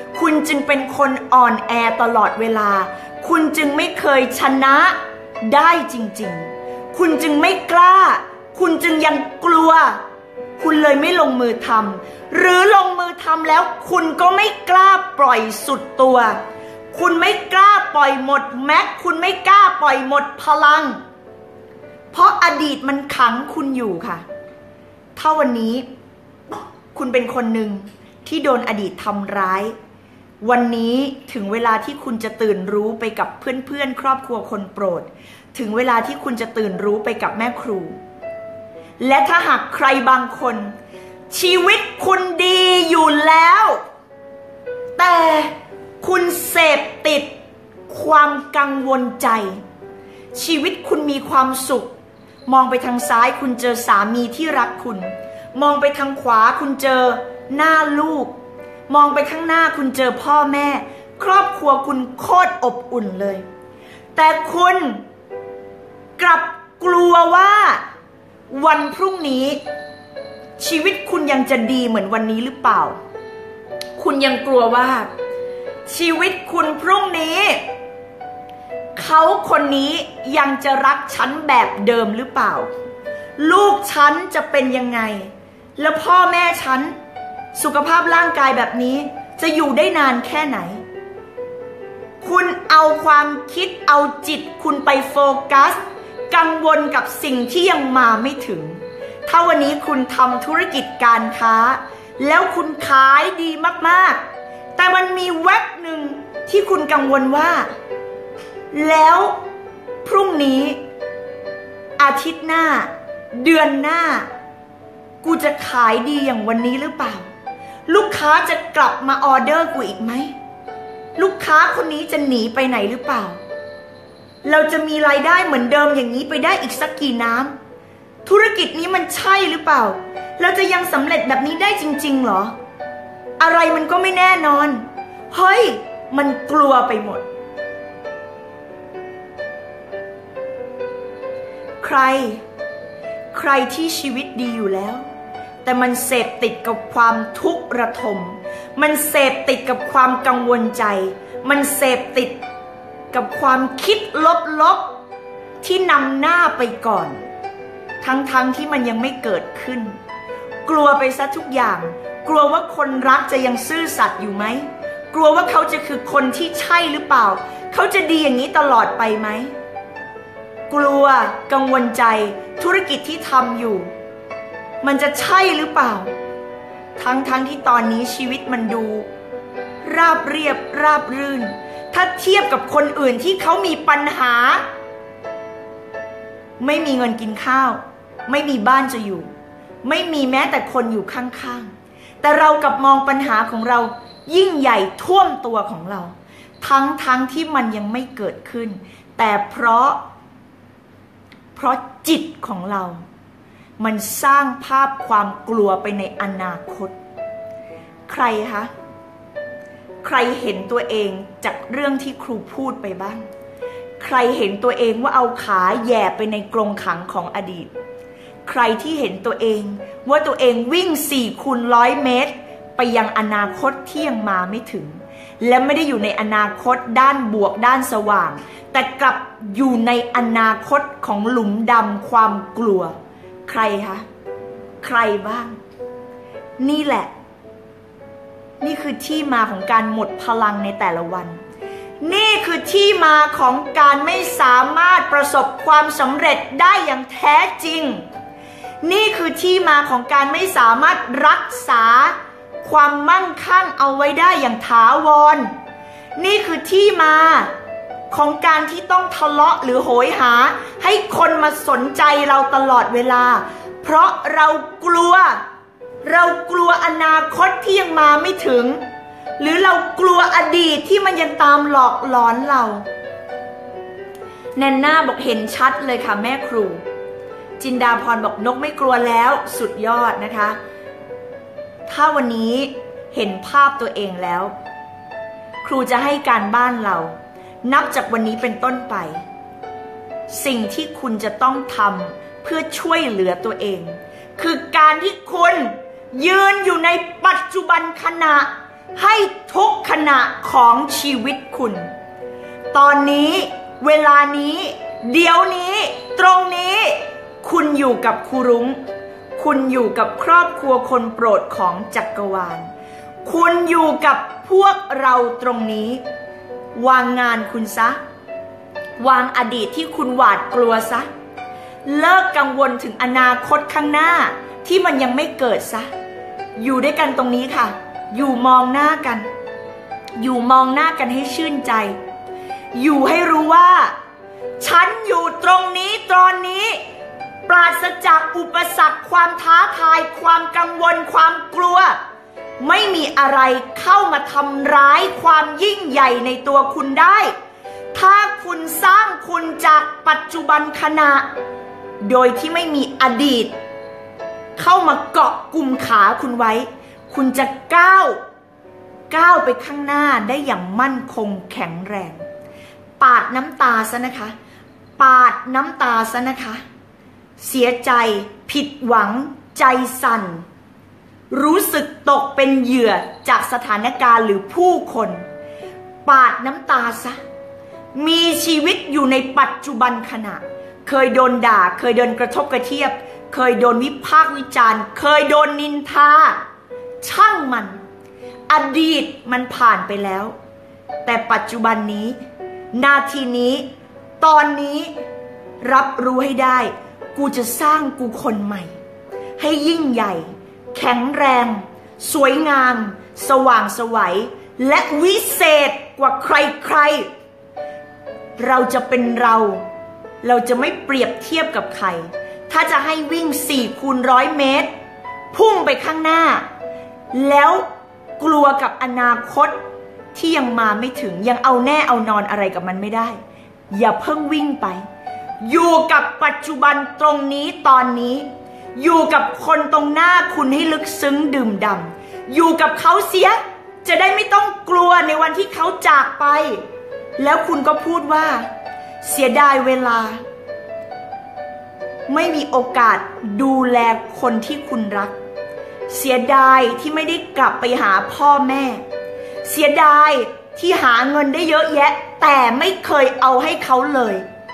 คุณจึงเป็นคนอ่อนแอตลอดเวลาคุณจึงไม่เคยชนะได้จริงๆคุณจึงไม่กล้าคุณจึงยังกลัวคุณเลยไม่ลงมือทำหรือลงมือทำแล้วคุณก็ไม่กล้าปล่อยสุดตัวคุณไม่กล้าปล่อยหมดแม็กคุณไม่กล้าปล่อยหมดพลังเพราะอดีตมันขังคุณอยู่ค่ะถ้าวันนี้คุณเป็นคนหนึ่งที่โดนอดีตทำร้ายวันนี้ถึงเวลาที่คุณจะตื่นรู้ไปกับเพื่อนๆครอบครัวคนโปรดถึงเวลาที่คุณจะตื่นรู้ไปกับแม่ครูและถ้าหากใครบางคนชีวิตคุณดีอยู่แล้วแต่คุณเสพติดความกังวลใจชีวิตคุณมีความสุขมองไปทางซ้ายคุณเจอสามีที่รักคุณมองไปทางขวาคุณเจอหน้าลูกมองไปข้างหน้าคุณเจอพ่อแม่ครอบครัวคุณโคตรอบอุ่นเลยแต่คุณกลับกลัวว่าวันพรุ่งนี้ชีวิตคุณยังจะดีเหมือนวันนี้หรือเปล่าคุณยังกลัวว่าชีวิตคุณพรุ่งนี้เขาคนนี้ยังจะรักฉันแบบเดิมหรือเปล่าลูกฉันจะเป็นยังไงแล้วพ่อแม่ฉันสุขภาพร่างกายแบบนี้จะอยู่ได้นานแค่ไหนคุณเอาความคิดเอาจิตคุณไปโฟกัสกังวลกับสิ่งที่ยังมาไม่ถึงถ้าวันนี้คุณทำธุรกิจการค้าแล้วคุณขายดีมากๆแต่มันมีแวบหนึ่งที่คุณกังวลว่าแล้วพรุ่งนี้อาทิตย์หน้าเดือนหน้ากูจะขายดีอย่างวันนี้หรือเปล่าลูกค้าจะกลับมาออเดอร์กูอีกไหมลูกค้าคนนี้จะหนีไปไหนหรือเปล่าเราจะมีรายได้เหมือนเดิมอย่างนี้ไปได้อีกสักกี่น้ำธุรกิจนี้มันใช่หรือเปล่าเราจะยังสำเร็จแบบนี้ได้จริงๆหรออะไรมันก็ไม่แน่นอนเฮ้ยมันกลัวไปหมดใครใครที่ชีวิตดีอยู่แล้วแต่มันเสพติดกับความทุกข์ระทมมันเสพติดกับความกังวลใจมันเสพติดกับความคิดลบๆที่นำหน้าไปก่อนทั้งๆ ท, ที่มันยังไม่เกิดขึ้นกลัวไปซะทุกอย่างกลัวว่าคนรักจะยังซื่อสัตย์อยู่ไหมกลัวว่าเขาจะคือคนที่ใช่หรือเปล่าเขาจะดีอย่างนี้ตลอดไปไหมกลัวกังวลใจธุรกิจที่ทำอยู่มันจะใช่หรือเปล่าทั้งๆ ท, ที่ตอนนี้ชีวิตมันดูราบเรียบราบรื่นถ้าเทียบกับคนอื่นที่เขามีปัญหาไม่มีเงินกินข้าวไม่มีบ้านจะอยู่ไม่มีแม้แต่คนอยู่ข้างๆแต่เรากลับมองปัญหาของเรายิ่งใหญ่ท่วมตัวของเราทั้งๆ ท, ที่มันยังไม่เกิดขึ้นแต่เพราะเพราะจิตของเรามันสร้างภาพความกลัวไปในอนาคตใครคะใครเห็นตัวเองจากเรื่องที่ครูพูดไปบ้างใครเห็นตัวเองว่าเอาขาแย่ไปในกรงขังของอดีตใครที่เห็นตัวเองว่าตัวเองวิ่งสี่คูณร้อยเมตรไปยังอนาคตที่ยังมาไม่ถึงและไม่ได้อยู่ในอนาคตด้านบวกด้านสว่างแต่กลับอยู่ในอนาคตของหลุมดำความกลัวใครคะใครบ้างนี่แหละนี่คือที่มาของการหมดพลังในแต่ละวันนี่คือที่มาของการไม่สามารถประสบความสำเร็จได้อย่างแท้จริงนี่คือที่มาของการไม่สามารถรักษาความมั่งคั่งเอาไว้ได้อย่างถาวรนี่คือที่มาของการที่ต้องทะเลาะหรือโหยหาให้คนมาสนใจเราตลอดเวลาเพราะเรากลัวเรากลัวอนาคตที่ยังมาไม่ถึงหรือเรากลัวอดีตที่มันยังตามหลอกหลอนเราแนนน่าบอกเห็นชัดเลยค่ะแม่ครูจินดาพรบอกนกไม่กลัวแล้วสุดยอดนะคะถ้าวันนี้เห็นภาพตัวเองแล้วครูจะให้การบ้านเรานับจากวันนี้เป็นต้นไปสิ่งที่คุณจะต้องทำเพื่อช่วยเหลือตัวเองคือการที่คุณยืนอยู่ในปัจจุบันขณะให้ทุกขณะของชีวิตคุณตอนนี้เวลานี้เดี๋ยวนี้ตรงนี้คุณอยู่กับครูรุ้งคุณอยู่กับครอบครัวคนโปรดของจักรวาลคุณอยู่กับพวกเราตรงนี้วางงานคุณซะวางอดีตที่คุณหวาดกลัวซะเลิกกังวลถึงอนาคตข้างหน้าที่มันยังไม่เกิดซะอยู่ด้วยกันตรงนี้ค่ะอยู่มองหน้ากันอยู่มองหน้ากันให้ชื่นใจอยู่ให้รู้ว่าฉันอยู่ตรงนี้ตอนนี้ปราศจากอุปสรรคความท้าทายความกังวลความกลัวไม่มีอะไรเข้ามาทำร้ายความยิ่งใหญ่ในตัวคุณได้ถ้าคุณสร้างคุณจากปัจจุบันขณะโดยที่ไม่มีอดีตเข้ามาเกาะกุมขาคุณไว้คุณจะก้าวก้าวไปข้างหน้าได้อย่างมั่นคงแข็งแรงปาดน้ำตาซะนะคะปาดน้ำตาซะนะคะเสียใจผิดหวังใจสั่นรู้สึกตกเป็นเหยื่อจากสถานการณ์หรือผู้คนปาดน้ำตาซะมีชีวิตอยู่ในปัจจุบันขณะเคยโดนด่าเคยโดนกระทบกระเทียบเคยโดนวิพากษ์วิจารณ์เคยโดนนินทาช่างมันอดีตมันผ่านไปแล้วแต่ปัจจุบันนี้นาทีนี้ตอนนี้รับรู้ให้ได้กูจะสร้างกูคนใหม่ให้ยิ่งใหญ่แข็งแรงสวยงามสว่างไสวและวิเศษกว่าใครๆเราจะเป็นเราเราจะไม่เปรียบเทียบกับใครถ้าจะให้วิ่งสี่คูณร้อยเมตรพุ่งไปข้างหน้าแล้วกลัวกับอนาคตที่ยังมาไม่ถึงยังเอาแน่เอานอนอะไรกับมันไม่ได้อย่าเพิ่งวิ่งไปอยู่กับปัจจุบันตรงนี้ตอนนี้อยู่กับคนตรงหน้าคุณให้ลึกซึ้งดื่มด่ำอยู่กับเขาเสียจะได้ไม่ต้องกลัวในวันที่เขาจากไปแล้วคุณก็พูดว่าเสียดายเวลาไม่มีโอกาสดูแลคนที่คุณรักเสียดายที่ไม่ได้กลับไปหาพ่อแม่เสียดายที่หาเงินได้เยอะแยะแต่ไม่เคยเอาให้เขาเลย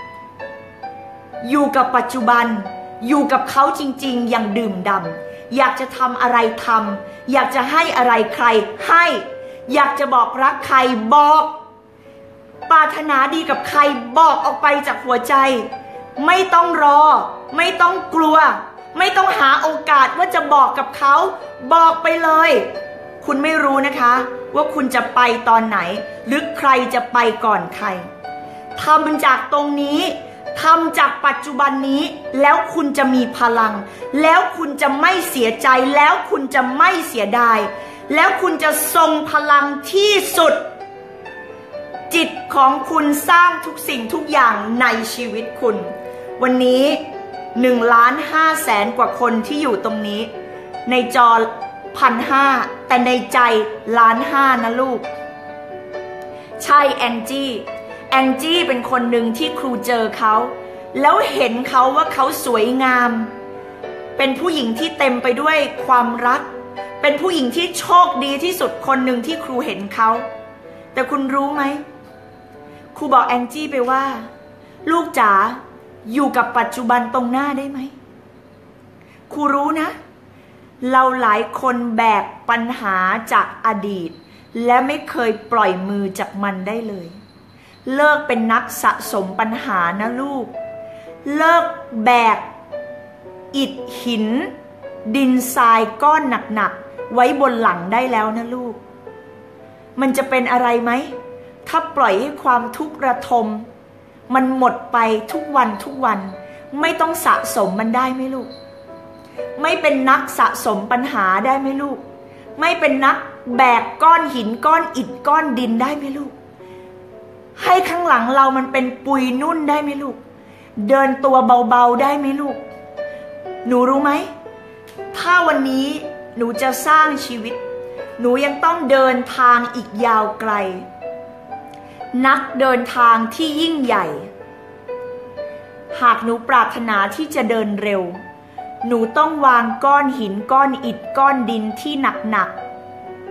อยู่กับปัจจุบันอยู่กับเขาจริงๆอย่างดื่มด่ำอยากจะทำอะไรทำอยากจะให้อะไรใครให้อยากจะบอกรักใครบอกปรารถนาดีกับใครบอกออกไปจากหัวใจไม่ต้องรอไม่ต้องกลัวไม่ต้องหาโอกาสว่าจะบอกกับเขาบอกไปเลยคุณไม่รู้นะคะว่าคุณจะไปตอนไหนหรือใครจะไปก่อนใครทำจากตรงนี้ทำจากปัจจุบันนี้แล้วคุณจะมีพลังแล้วคุณจะไม่เสียใจแล้วคุณจะไม่เสียดายแล้วคุณจะทรงพลังที่สุดจิตของคุณสร้างทุกสิ่งทุกอย่างในชีวิตคุณวันนี้หนึ่งล้านห้าแสนกว่าคนที่อยู่ตรงนี้ในจอพันห้าแต่ในใจล้านห้านะลูกใช่แองจี้แองจี้เป็นคนหนึ่งที่ครูเจอเขาแล้วเห็นเขาว่าเขาสวยงามเป็นผู้หญิงที่เต็มไปด้วยความรักเป็นผู้หญิงที่โชคดีที่สุดคนหนึ่งที่ครูเห็นเขาแต่คุณรู้ไหมครูบอกแองจี้ไปว่าลูกจ๋าอยู่กับปัจจุบันตรงหน้าได้ไหมครูรู้นะเราหลายคนแบกปัญหาจากอดีตและไม่เคยปล่อยมือจากมันได้เลยเลิกเป็นนักสะสมปัญหานะลูกเลิกแบกอิฐหินดินทรายก้อนหนักๆไว้บนหลังได้แล้วนะลูกมันจะเป็นอะไรไหมถ้าปล่อยให้ความทุกข์ระทมมันหมดไปทุกวันทุกวันไม่ต้องสะสมมันได้ไหมลูกไม่เป็นนักสะสมปัญหาได้ไหมลูกไม่เป็นนักแบกก้อนหินก้อนอิฐก้อนดินได้ไหมลูกให้ข้างหลังเรามันเป็นปุยนุ่นได้ไหมลูกเดินตัวเบาๆได้ไหมลูกหนูรู้ไหมถ้าวันนี้หนูจะสร้างชีวิตหนูยังต้องเดินทางอีกยาวไกลนักเดินทางที่ยิ่งใหญ่หากหนูปรารถนาที่จะเดินเร็วหนูต้องวางก้อนหินก้อนอิฐก้อนดินที่หนักๆ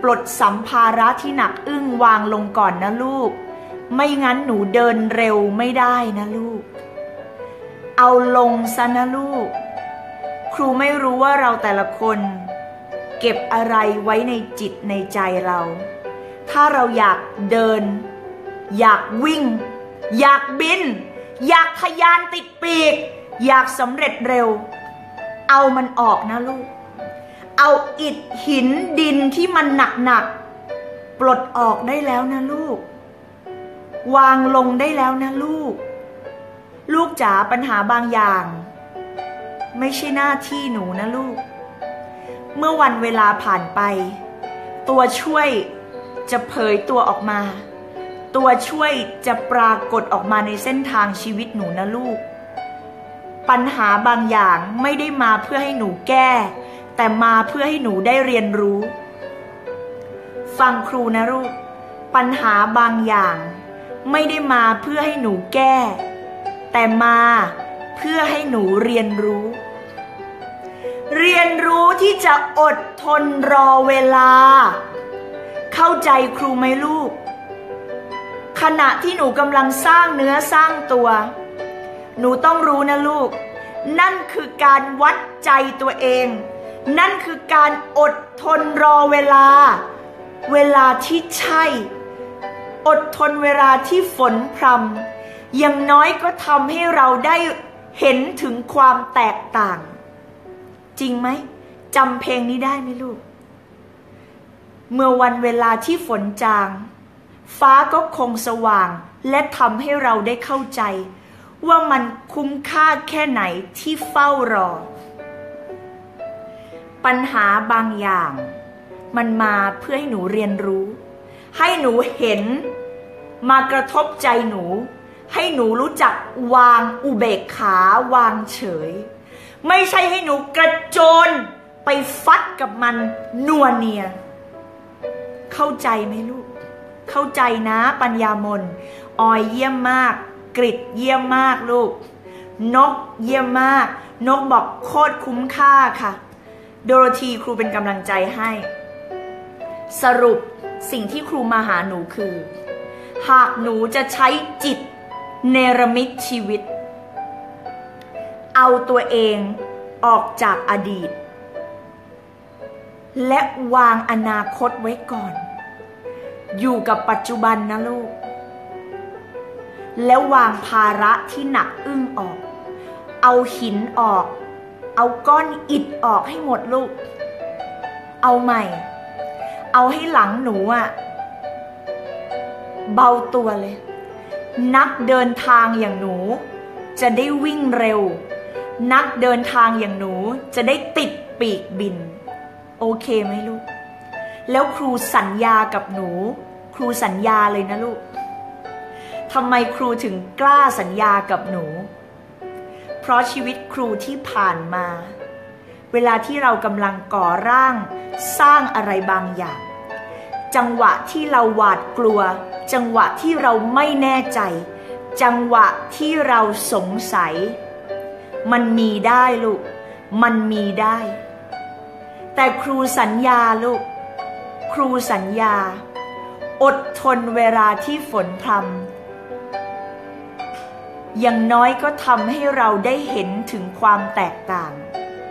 ปลดสัมภาระที่หนักอึ้งวางลงก่อนนะลูกไม่งั้นหนูเดินเร็วไม่ได้นะลูกเอาลงซะนะลูกครูไม่รู้ว่าเราแต่ละคนเก็บอะไรไว้ในจิตในใจเราถ้าเราอยากเดินอยากวิ่งอยากบินอยากทะยานติดปีกอยากสำเร็จเร็วเอามันออกนะลูกเอาอิฐหินดินที่มันหนักๆปลดออกได้แล้วนะลูกวางลงได้แล้วนะลูกลูกจ๋าปัญหาบางอย่างไม่ใช่หน้าที่หนูนะลูกเมื่อวันเวลาผ่านไปตัวช่วยจะเผยตัวออกมาตัวช่วยจะปรากฏออกมาในเส้นทางชีวิตหนูนะลูกปัญหาบางอย่างไม่ได้มาเพื่อให้หนูแก้แต่มาเพื่อให้หนูได้เรียนรู้ฟังครูนะลูกปัญหาบางอย่างไม่ได้มาเพื่อให้หนูแก้แต่มาเพื่อให้หนูเรียนรู้เรียนรู้ที่จะอดทนรอเวลาเข้าใจครูไหมลูกขณะที่หนูกำลังสร้างเนื้อสร้างตัวหนูต้องรู้นะลูกนั่นคือการวัดใจตัวเองนั่นคือการอดทนรอเวลาเวลาที่ใช่อดทนเวลาที่ฝนพรำอย่างน้อยก็ทำให้เราได้เห็นถึงความแตกต่างจริงไหมจำเพลงนี้ได้ไหมลูกเมื่อวันเวลาที่ฝนจางฟ้าก็คงสว่างและทำให้เราได้เข้าใจว่ามันคุ้มค่าแค่ไหนที่เฝ้ารอปัญหาบางอย่างมันมาเพื่อให้หนูเรียนรู้ให้หนูเห็นมากระทบใจหนูให้หนูรู้จักวางอุเบกขาวางเฉยไม่ใช่ให้หนูกระโจนไปฟัดกับมันนัวเนียเข้าใจไหมลูกเข้าใจนะปัญญามนออยเยี่ยมมากกริดเยี่ยมมากลูกนกเยี่ยมมากนกบอกโคตรคุ้มค่าค่ะโดโรธีครูเป็นกำลังใจให้สรุปสิ่งที่ครูมาหาหนูคือหากหนูจะใช้จิตเนรมิตชีวิตเอาตัวเองออกจากอดีตและวางอนาคตไว้ก่อนอยู่กับปัจจุบันนะลูกแล้ววางภาระที่หนักอึ้งออกเอาหินออกเอาก้อนอิฐออกให้หมดลูกเอาใหม่เอาให้หลังหนูอะเบาตัวเลยนักเดินทางอย่างหนูจะได้วิ่งเร็วนักเดินทางอย่างหนูจะได้ติดปีกบินโอเคไหมลูกแล้วครูสัญญากับหนูครูสัญญาเลยนะลูกทำไมครูถึงกล้าสัญญากับหนูเพราะชีวิตครูที่ผ่านมาเวลาที่เรากำลังก่อร่างสร้างอะไรบางอย่างจังหวะที่เราหวาดกลัวจังหวะที่เราไม่แน่ใจจังหวะที่เราสงสัยมันมีได้ลูกมันมีได้แต่ครูสัญญาลูกครูสัญญาอดทนเวลาที่ฝนพรำอย่างน้อยก็ทำให้เราได้เห็นถึงความแตกต่าง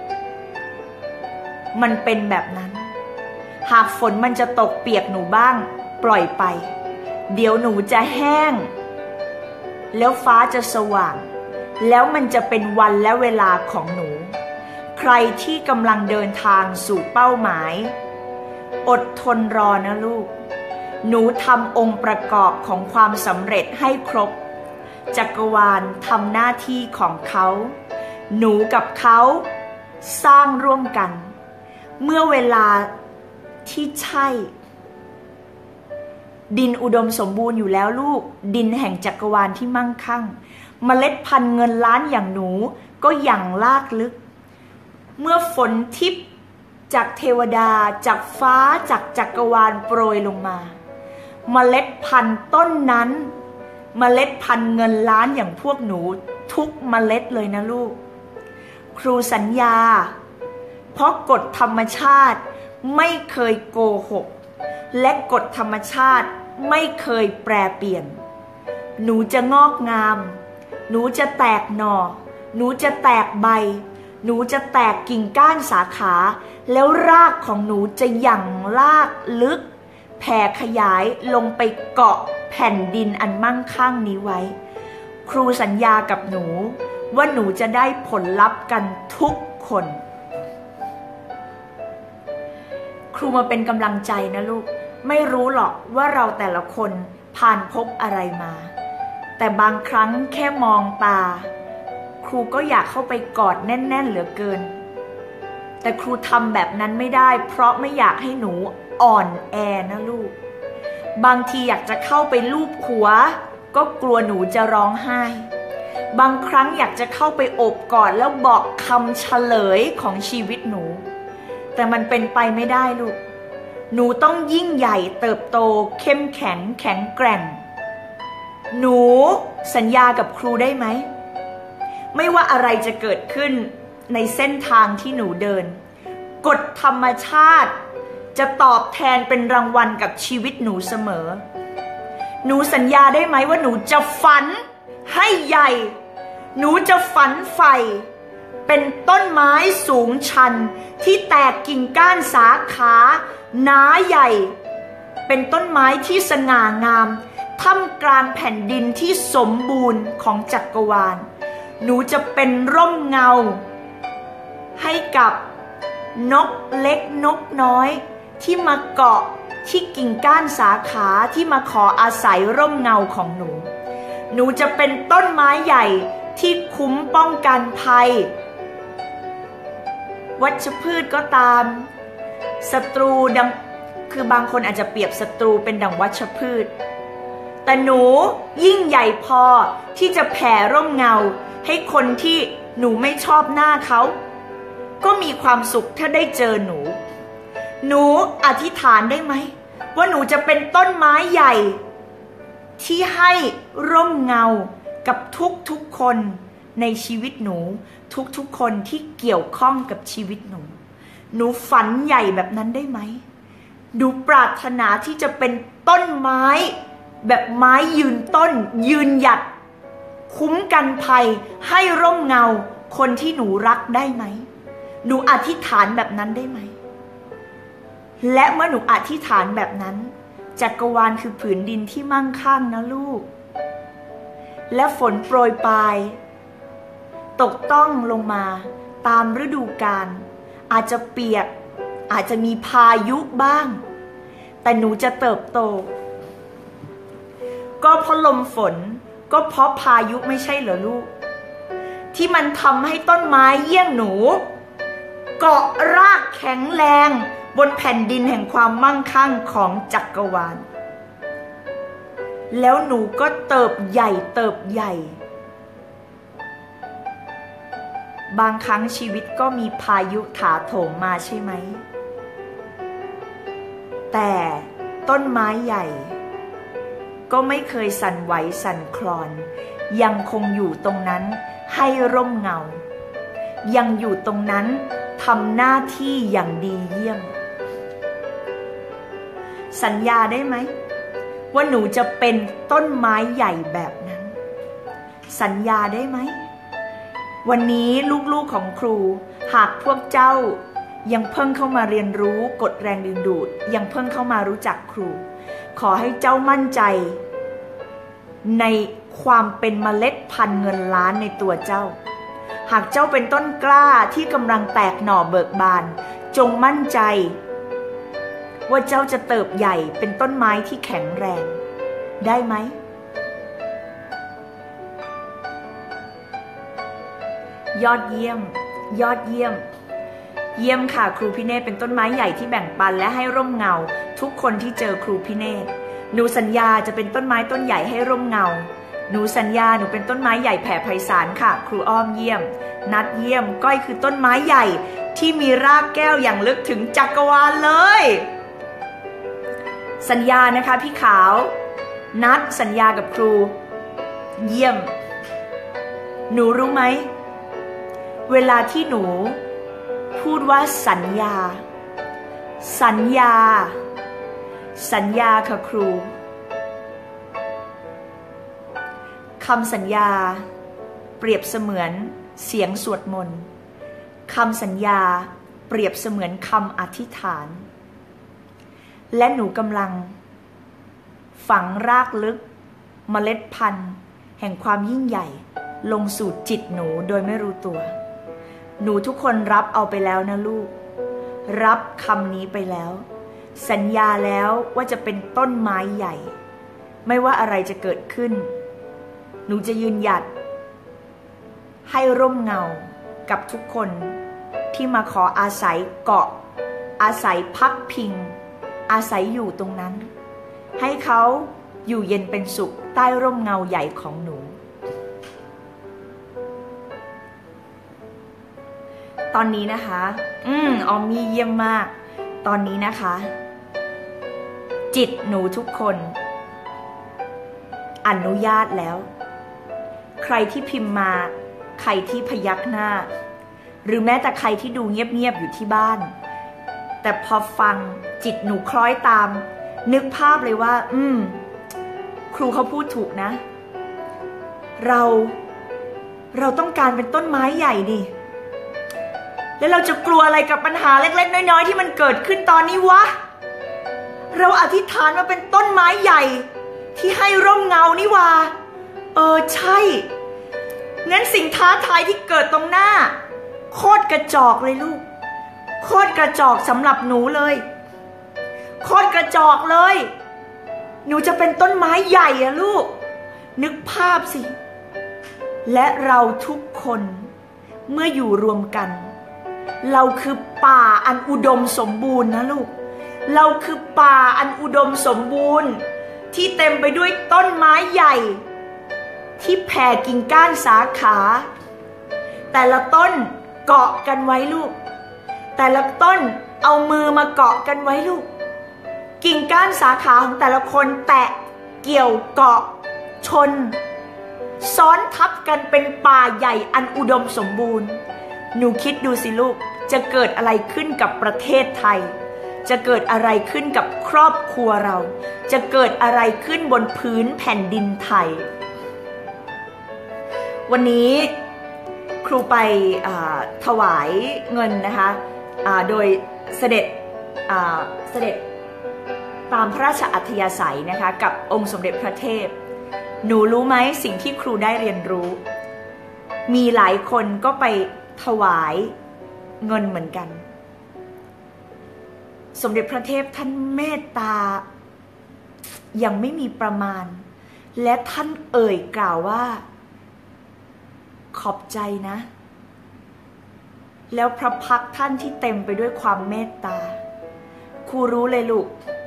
มันเป็นแบบนั้นหากฝนมันจะตกเปียกหนูบ้างปล่อยไปเดี๋ยวหนูจะแห้งแล้วฟ้าจะสว่างแล้วมันจะเป็นวันและเวลาของหนูใครที่กำลังเดินทางสู่เป้าหมายอดทนรอนะลูกหนูทำองค์ประกอบของความสำเร็จให้ครบจักรวาลทำหน้าที่ของเขาหนูกับเขาสร้างร่วมกันเมื่อเวลาที่ใช่ดินอุดมสมบูรณ์อยู่แล้วลูกดินแห่งจักรวาลที่มั่งคั่งเมล็ดพันธุ์เงินล้านอย่างหนูก็หยั่งลากลึกเมื่อฝนทิพย์จากเทวดาจากฟ้าจากจักรวาลโปรยลงมาเมล็ดพันธุ์ต้นนั้นเมล็ดพันธุ์เงินล้านอย่างพวกหนูทุกเมล็ดเลยนะลูกครูสัญญาเพราะกฎธรรมชาติไม่เคยโกหกและกฎธรรมชาติไม่เคยแปรเปลี่ยนหนูจะงอกงามหนูจะแตกหน่อหนูจะแตกใบหนูจะแตกกิ่งก้านสาขาแล้วรากของหนูจะหยั่งลากลึกแผ่ขยายลงไปเกาะแผ่นดินอันมั่งคั่งนี้ไว้ครูสัญญากับหนูว่าหนูจะได้ผลลัพธ์กันทุกคนครูมาเป็นกำลังใจนะลูกไม่รู้หรอกว่าเราแต่ละคนผ่านพบอะไรมาแต่บางครั้งแค่มองตาครูก็อยากเข้าไปกอดแน่นๆเหลือเกินแต่ครูทำแบบนั้นไม่ได้เพราะไม่อยากให้หนูอ่อนแอนะลูกบางทีอยากจะเข้าไปลูบหัวก็กลัวหนูจะร้องไห้บางครั้งอยากจะเข้าไปโอบกอดแล้วบอกคำเฉลยของชีวิตหนูแต่มันเป็นไปไม่ได้ลูกหนูต้องยิ่งใหญ่เติบโตเข้มแข็งแข็งแกร่งหนูสัญญากับครูได้ไหมไม่ว่าอะไรจะเกิดขึ้นในเส้นทางที่หนูเดินกฎธรรมชาติจะตอบแทนเป็นรางวัลกับชีวิตหนูเสมอหนูสัญญาได้ไหมว่าหนูจะฝันให้ใหญ่หนูจะฝันใฝ่เป็นต้นไม้สูงชันที่แตกกิ่งก้านสาขาหนาใหญ่เป็นต้นไม้ที่สง่างามท่ามกลางแผ่นดินที่สมบูรณ์ของจักรวาลหนูจะเป็นร่มเงาให้กับนกเล็กนกน้อยที่มาเกาะที่กิ่งก้านสาขาที่มาขออาศัยร่มเงาของหนูหนูจะเป็นต้นไม้ใหญ่ที่คุ้มป้องกันภัยวัชพืชก็ตามศัตรูดังคือบางคนอาจจะเปรียบศัตรูเป็นดังวัชพืชแต่หนูยิ่งใหญ่พอที่จะแผ่ร่มเงาให้คนที่หนูไม่ชอบหน้าเขาก็มีความสุขถ้าได้เจอหนูหนูอธิษฐานได้ไหมว่าหนูจะเป็นต้นไม้ใหญ่ที่ให้ร่มเงากับทุกๆคนในชีวิตหนูทุกๆคนที่เกี่ยวข้องกับชีวิตหนูหนูฝันใหญ่แบบนั้นได้ไหมหนูปรารถนาที่จะเป็นต้นไม้แบบไม้ยืนต้นยืนหยัดคุ้มกันภัยให้ร่มเงาคนที่หนูรักได้ไหมหนูอธิษฐานแบบนั้นได้ไหมและเมื่อหนูอธิษฐานแบบนั้นจักรวาลคือผืนดินที่มั่งคั่งนะลูกและฝนโปรยปลายตกต้องลงมาตามฤดูกาลอาจจะเปียกอาจจะมีพายุบ้างแต่หนูจะเติบโตก็เพราะลมฝนก็เพราะพายุไม่ใช่เหรอลูกที่มันทำให้ต้นไม้เยี่ยงหนูเกาะรากแข็งแรงบนแผ่นดินแห่งความมั่งคั่งของจักรวาลแล้วหนูก็เติบใหญ่เติบใหญ่บางครั้งชีวิตก็มีพายุถาโถมมาใช่ไหมแต่ต้นไม้ใหญ่ก็ไม่เคยสั่นไหวสั่นคลอนยังคงอยู่ตรงนั้นให้ร่มเงายังอยู่ตรงนั้นทำหน้าที่อย่างดีเยี่ยมสัญญาได้ไหมว่าหนูจะเป็นต้นไม้ใหญ่แบบนั้นสัญญาได้ไหมวันนี้ลูกๆของครูหากพวกเจ้ายังเพิ่งเข้ามาเรียนรู้กฎแรงดึงดูดยังเพิ่งเข้ามารู้จักครูขอให้เจ้ามั่นใจในความเป็นเมล็ดพันธุ์เงินล้านในตัวเจ้าหากเจ้าเป็นต้นกล้าที่กำลังแตกหน่อเบิกบานจงมั่นใจว่าเจ้าจะเติบใหญ่เป็นต้นไม้ที่แข็งแรงได้ไหมยอดเยี่ยมยอดเยี่ยมเยี่ยมค่ะครูพิเนศเป็นต้นไม้ใหญ่ที่แบ่งปันและให้ร่มเงาทุกคนที่เจอครูพิเนศหนูสัญญาจะเป็นต้นไม้ต้นใหญ่ให้ร่มเงาหนูสัญญาหนูเป็นต้นไม้ใหญ่แผ่ไพศาลค่ะครูอ้อมเยี่ยมนัดเยี่ยมก้อยคือต้นไม้ใหญ่ที่มีรากแก้วอย่างลึกถึงจักรวาลเลยสัญญานะคะพี่ขาวนัดสัญญากับครูเยี่ยมหนูรู้ไหมเวลาที่หนูพูดว่าสัญญาสัญญาสัญญาค่ะครูคำสัญญาเปรียบเสมือนเสียงสวดมนต์คำสัญญาเปรียบเสมือนคำอธิษฐานและหนูกำลังฝังรากลึกเมล็ดพันธุ์แห่งความยิ่งใหญ่ลงสู่จิตหนูโดยไม่รู้ตัวหนูทุกคนรับเอาไปแล้วนะลูกรับคำนี้ไปแล้วสัญญาแล้วว่าจะเป็นต้นไม้ใหญ่ไม่ว่าอะไรจะเกิดขึ้นหนูจะยืนหยัดให้ร่มเงากับทุกคนที่มาขออาศัยเกาะอาศัยพักพิงอาศัยอยู่ตรงนั้นให้เขาอยู่เย็นเป็นสุขใต้ร่มเงาใหญ่ของหนูตอนนี้นะคะอืมออมมี่เยี่ยมมากตอนนี้นะคะจิตหนูทุกคนอนุญาตแล้วใครที่พิมพ์มาใครที่พยักหน้าหรือแม้แต่ใครที่ดูเงียบๆอยู่ที่บ้านแต่พอฟังจิตหนูคล้อยตามนึกภาพเลยว่าอืมครูเขาพูดถูกนะเราเราต้องการเป็นต้นไม้ใหญ่ดิแล้วเราจะกลัวอะไรกับปัญหาเล็กๆน้อยๆที่มันเกิดขึ้นตอนนี้วะเราอธิษฐานมาเป็นต้นไม้ใหญ่ที่ให้ร่มเงานี่วะเออใช่งั้นสิ่งท้าทายที่เกิดตรงหน้าโคตรกระจอกเลยลูกโคตรกระจอกสำหรับหนูเลยโคตรกระจอกเลยหนูจะเป็นต้นไม้ใหญ่อะลูกนึกภาพสิและเราทุกคนเมื่ออยู่รวมกันเราคือป่าอันอุดมสมบูรณ์นะลูกเราคือป่าอันอุดมสมบูรณ์ที่เต็มไปด้วยต้นไม้ใหญ่ที่แผ่กิ่งก้านสาขาแต่ละต้นเกาะกันไว้ลูกแต่ละต้นเอามือมาเกาะกันไว้ลูกกิ่งก้านสาขาของแต่ละคนแตะเกี่ยวเกาะชนซ้อนทับกันเป็นป่าใหญ่อันอุดมสมบูรณ์หนูคิดดูสิลูกจะเกิดอะไรขึ้นกับประเทศไทยจะเกิดอะไรขึ้นกับครอบครัวเราจะเกิดอะไรขึ้นบนพื้นแผ่นดินไทยวันนี้ครูไปถวายเงินนะคะโดยเสด็จเสด็จตามพระราชอัธยาศัยนะคะกับองค์สมเด็จพระเทพหนูรู้ไหมสิ่งที่ครูได้เรียนรู้มีหลายคนก็ไปถวายเงินเหมือนกันสมเด็จพระเทพท่านเมตตายังไม่มีประมาณและท่านเอ่ยกล่าวว่าขอบใจนะแล้วพระพักท่านที่เต็มไปด้วยความเมตตาครูรู้เลยลูก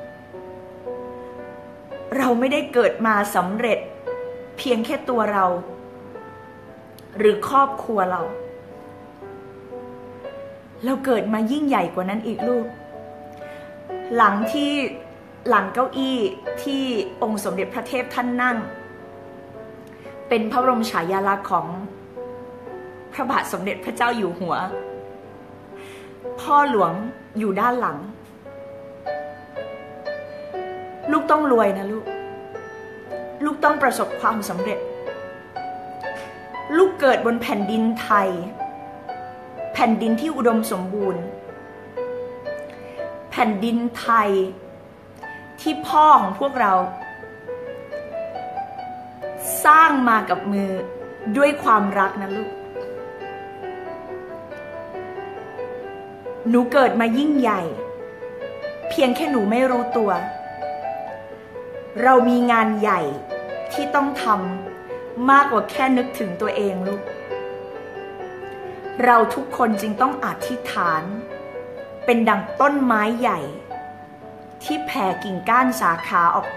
เราไม่ได้เกิดมาสำเร็จเพียงแค่ตัวเราหรือครอบครัวเราเราเกิดมายิ่งใหญ่กว่านั้นอีกลูกหลังที่หลังเก้าอี้ที่องค์สมเด็จพระเทพท่านนั่งเป็นพระบรมฉายาลักษณ์ของพระบาทสมเด็จพระเจ้าอยู่หัวพ่อหลวงอยู่ด้านหลังลูกต้องรวยนะลูกลูกต้องประสบความสำเร็จลูกเกิดบนแผ่นดินไทยแผ่นดินที่อุดมสมบูรณ์แผ่นดินไทยที่พ่อของพวกเราสร้างมากับมือด้วยความรักนะลูกหนูเกิดมายิ่งใหญ่เพียงแค่หนูไม่รู้ตัวเรามีงานใหญ่ที่ต้องทำมากกว่าแค่นึกถึงตัวเองลูกเราทุกคนจึงต้องอธิษฐานเป็นดั่งต้นไม้ใหญ่ที่แผ่กิ่งก้านสาขาออกไป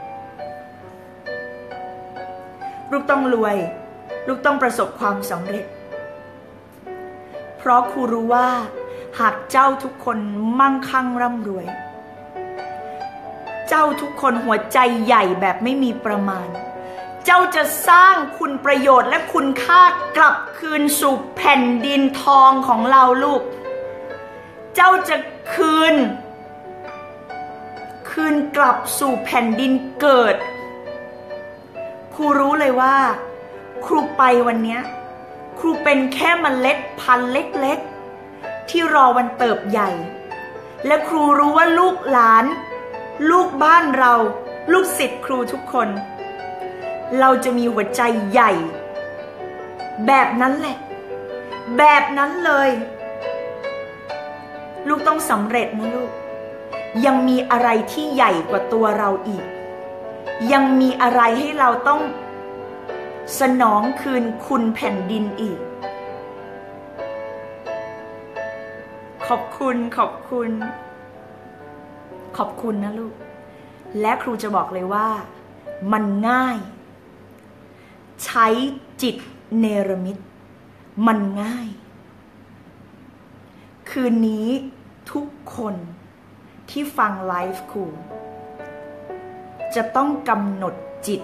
ลูกต้องรวยลูกต้องประสบความสำเร็จเพราะครูรู้ว่าหากเจ้าทุกคนมั่งคั่งร่ำรวยเจ้าทุกคนหัวใจใหญ่แบบไม่มีประมาณเจ้าจะสร้างคุณประโยชน์และคุณค่ากลับคืนสู่แผ่นดินทองของเราลูกเจ้าจะคืน คืคืนกลับสู่แผ่นดินเกิดครูรู้เลยว่าครูไปวันนี้ครูเป็นแค่เมล็ดพันธุ์เล็กๆที่รอวันเติบใหญ่และครูรู้ว่าลูกหลานลูกบ้านเราลูกศิษย์ครูทุกคนเราจะมีหัวใจใหญ่แบบนั้นแหละแบบนั้นเลยลูกต้องสำเร็จนะลูกยังมีอะไรที่ใหญ่กว่าตัวเราอีกยังมีอะไรให้เราต้องสนองคืนคุณแผ่นดินอีกขอบคุณขอบคุณขอบคุณนะลูกและครูจะบอกเลยว่ามันง่ายใช้จิตเนรมิตมันง่ายคืนนี้ทุกคนที่ฟังไลฟ์ครูจะต้องกำหนดจิต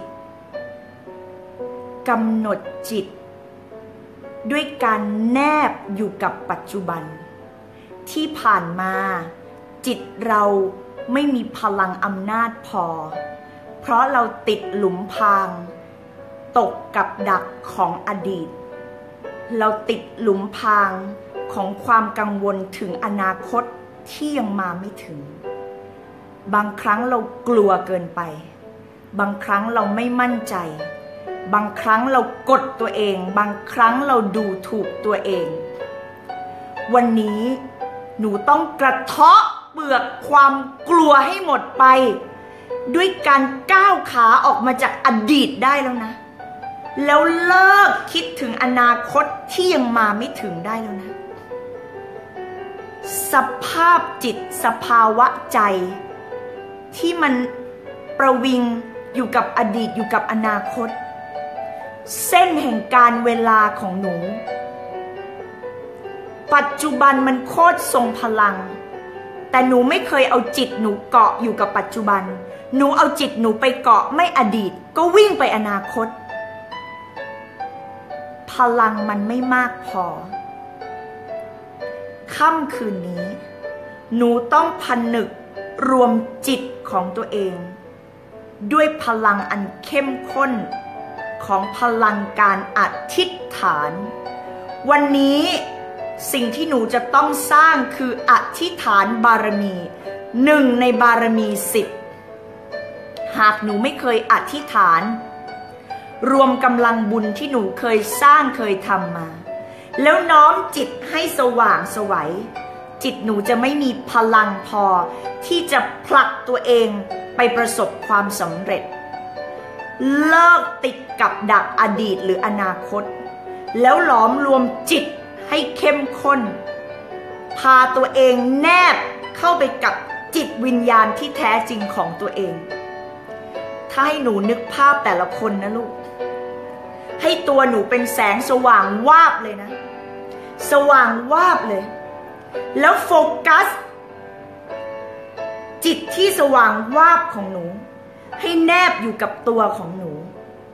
กำหนดจิตด้วยการแนบอยู่กับปัจจุบันที่ผ่านมาจิตเราไม่มีพลังอำนาจพอเพราะเราติดหลุมพรางตกกับดักของอดีตเราติดหลุมพรางของความกังวลถึงอนาคตที่ยังมาไม่ถึงบางครั้งเรากลัวเกินไปบางครั้งเราไม่มั่นใจบางครั้งเรากดตัวเองบางครั้งเราดูถูกตัวเองวันนี้หนูต้องกระเทาะเปลือกความกลัวให้หมดไปด้วยการก้าวขาออกมาจากอดีตได้แล้วนะแล้วเลิกคิดถึงอนาคตที่ยังมาไม่ถึงได้แล้วนะสภาพจิตสภาวะใจที่มันประวิงอยู่กับอดีตอยู่กับอนาคตเส้นแห่งการเวลาของหนูปัจจุบันมันโคตรทรงพลังแต่หนูไม่เคยเอาจิตหนูเกาะอยู่กับปัจจุบันหนูเอาจิตหนูไปเกาะไม่อดีตก็วิ่งไปอนาคตพลังมันไม่มากพอค่ำคืนนี้หนูต้องผนึกรวมจิตของตัวเองด้วยพลังอันเข้มข้นของพลังการอธิษฐานวันนี้สิ่งที่หนูจะต้องสร้างคืออธิษฐานบารมีหนึ่งในบารมีสิบหากหนูไม่เคยอธิษฐานรวมกำลังบุญที่หนูเคยสร้างเคยทำมาแล้วน้อมจิตให้สว่างไสวจิตหนูจะไม่มีพลังพอที่จะผลักตัวเองไปประสบความสำเร็จเลิกติดกับดักอดีตหรืออนาคตแล้วหลอมรวมจิตให้เข้มข้นพาตัวเองแนบเข้าไปกับจิตวิญญาณที่แท้จริงของตัวเองถ้าให้หนูนึกภาพแต่ละคนนะลูกให้ตัวหนูเป็นแสงสว่างวาบเลยนะสว่างวาบเลยแล้วโฟกัสจิตที่สว่างวาบของหนูให้แนบอยู่กับตัวของหนู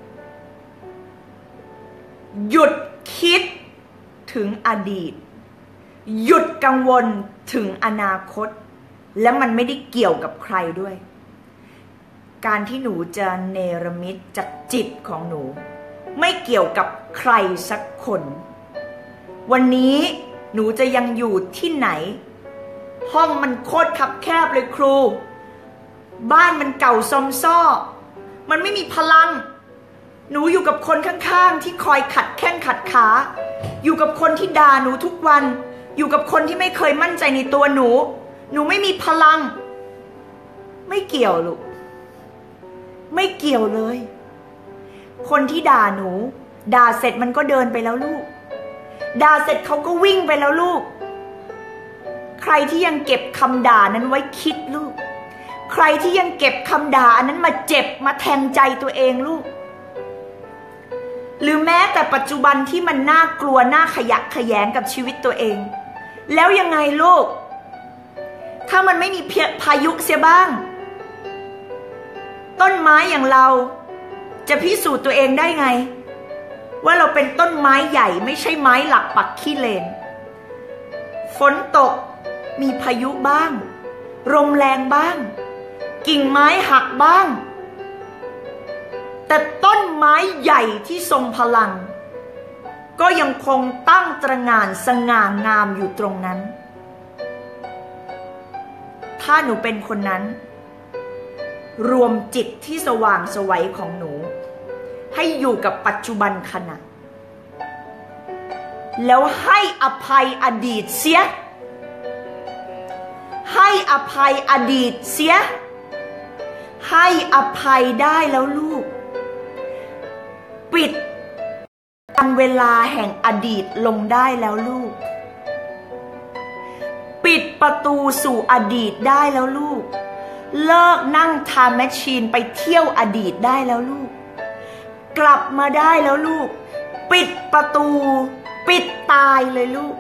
หยุดคิดถึงอดีตหยุดกังวลถึงอนาคตและมันไม่ได้เกี่ยวกับใครด้วยการที่หนูจะเนรมิตจากจิตของหนูไม่เกี่ยวกับใครสักคนวันนี้หนูจะยังอยู่ที่ไหนห้องมันโคตรคับแคบเลยครูบ้านมันเก่าซอมซ่อมันไม่มีพลังหนูอยู่กับคนข้างๆที่คอยขัดแข้งขัดขาอยู่กับคนที่ด่าหนูทุกวันอยู่กับคนที่ไม่เคยมั่นใจในตัวหนูหนูไม่มีพลังไม่เกี่ยวลูกไม่เกี่ยวเลยคนที่ด่าหนูด่าเสร็จมันก็เดินไปแล้วลูกด่าเสร็จเขาก็วิ่งไปแล้วลูกใครที่ยังเก็บคำด่านั้นไว้คิดลูกใครที่ยังเก็บคำด่าอันนั้นมาเจ็บมาแทงใจตัวเองลูกหรือแม้แต่ปัจจุบันที่มันน่ากลัวน่าขยะแขยงกับชีวิตตัวเองแล้วยังไงลูกถ้ามันไม่มีพายุเสียบ้างต้นไม้อย่างเราจะพิสูจน์ตัวเองได้ไงว่าเราเป็นต้นไม้ใหญ่ไม่ใช่ไม้หลักปักขี้เลนฝนตกมีพายุบ้างลมแรงบ้างกิ่งไม้หักบ้างแต่ต้นไม้ใหญ่ที่ทรงพลังก็ยังคงตั้งตระหง่านสง่างามอยู่ตรงนั้นถ้าหนูเป็นคนนั้นรวมจิตที่สว่างไสวของหนูให้อยู่กับปัจจุบันขณะแล้วให้อภัยอดีตเสียให้อภัยอดีตเสียให้อภัยได้แล้วลูกปิดการเวลาแห่งอดีตลงได้แล้วลูกปิดประตูสู่อดีตได้แล้วลูกเลิกนั่งไทม์แมชชีนไปเที่ยวอดีตได้แล้วลูกกลับมาได้แล้วลูกปิดประตูปิดตายเลยลูก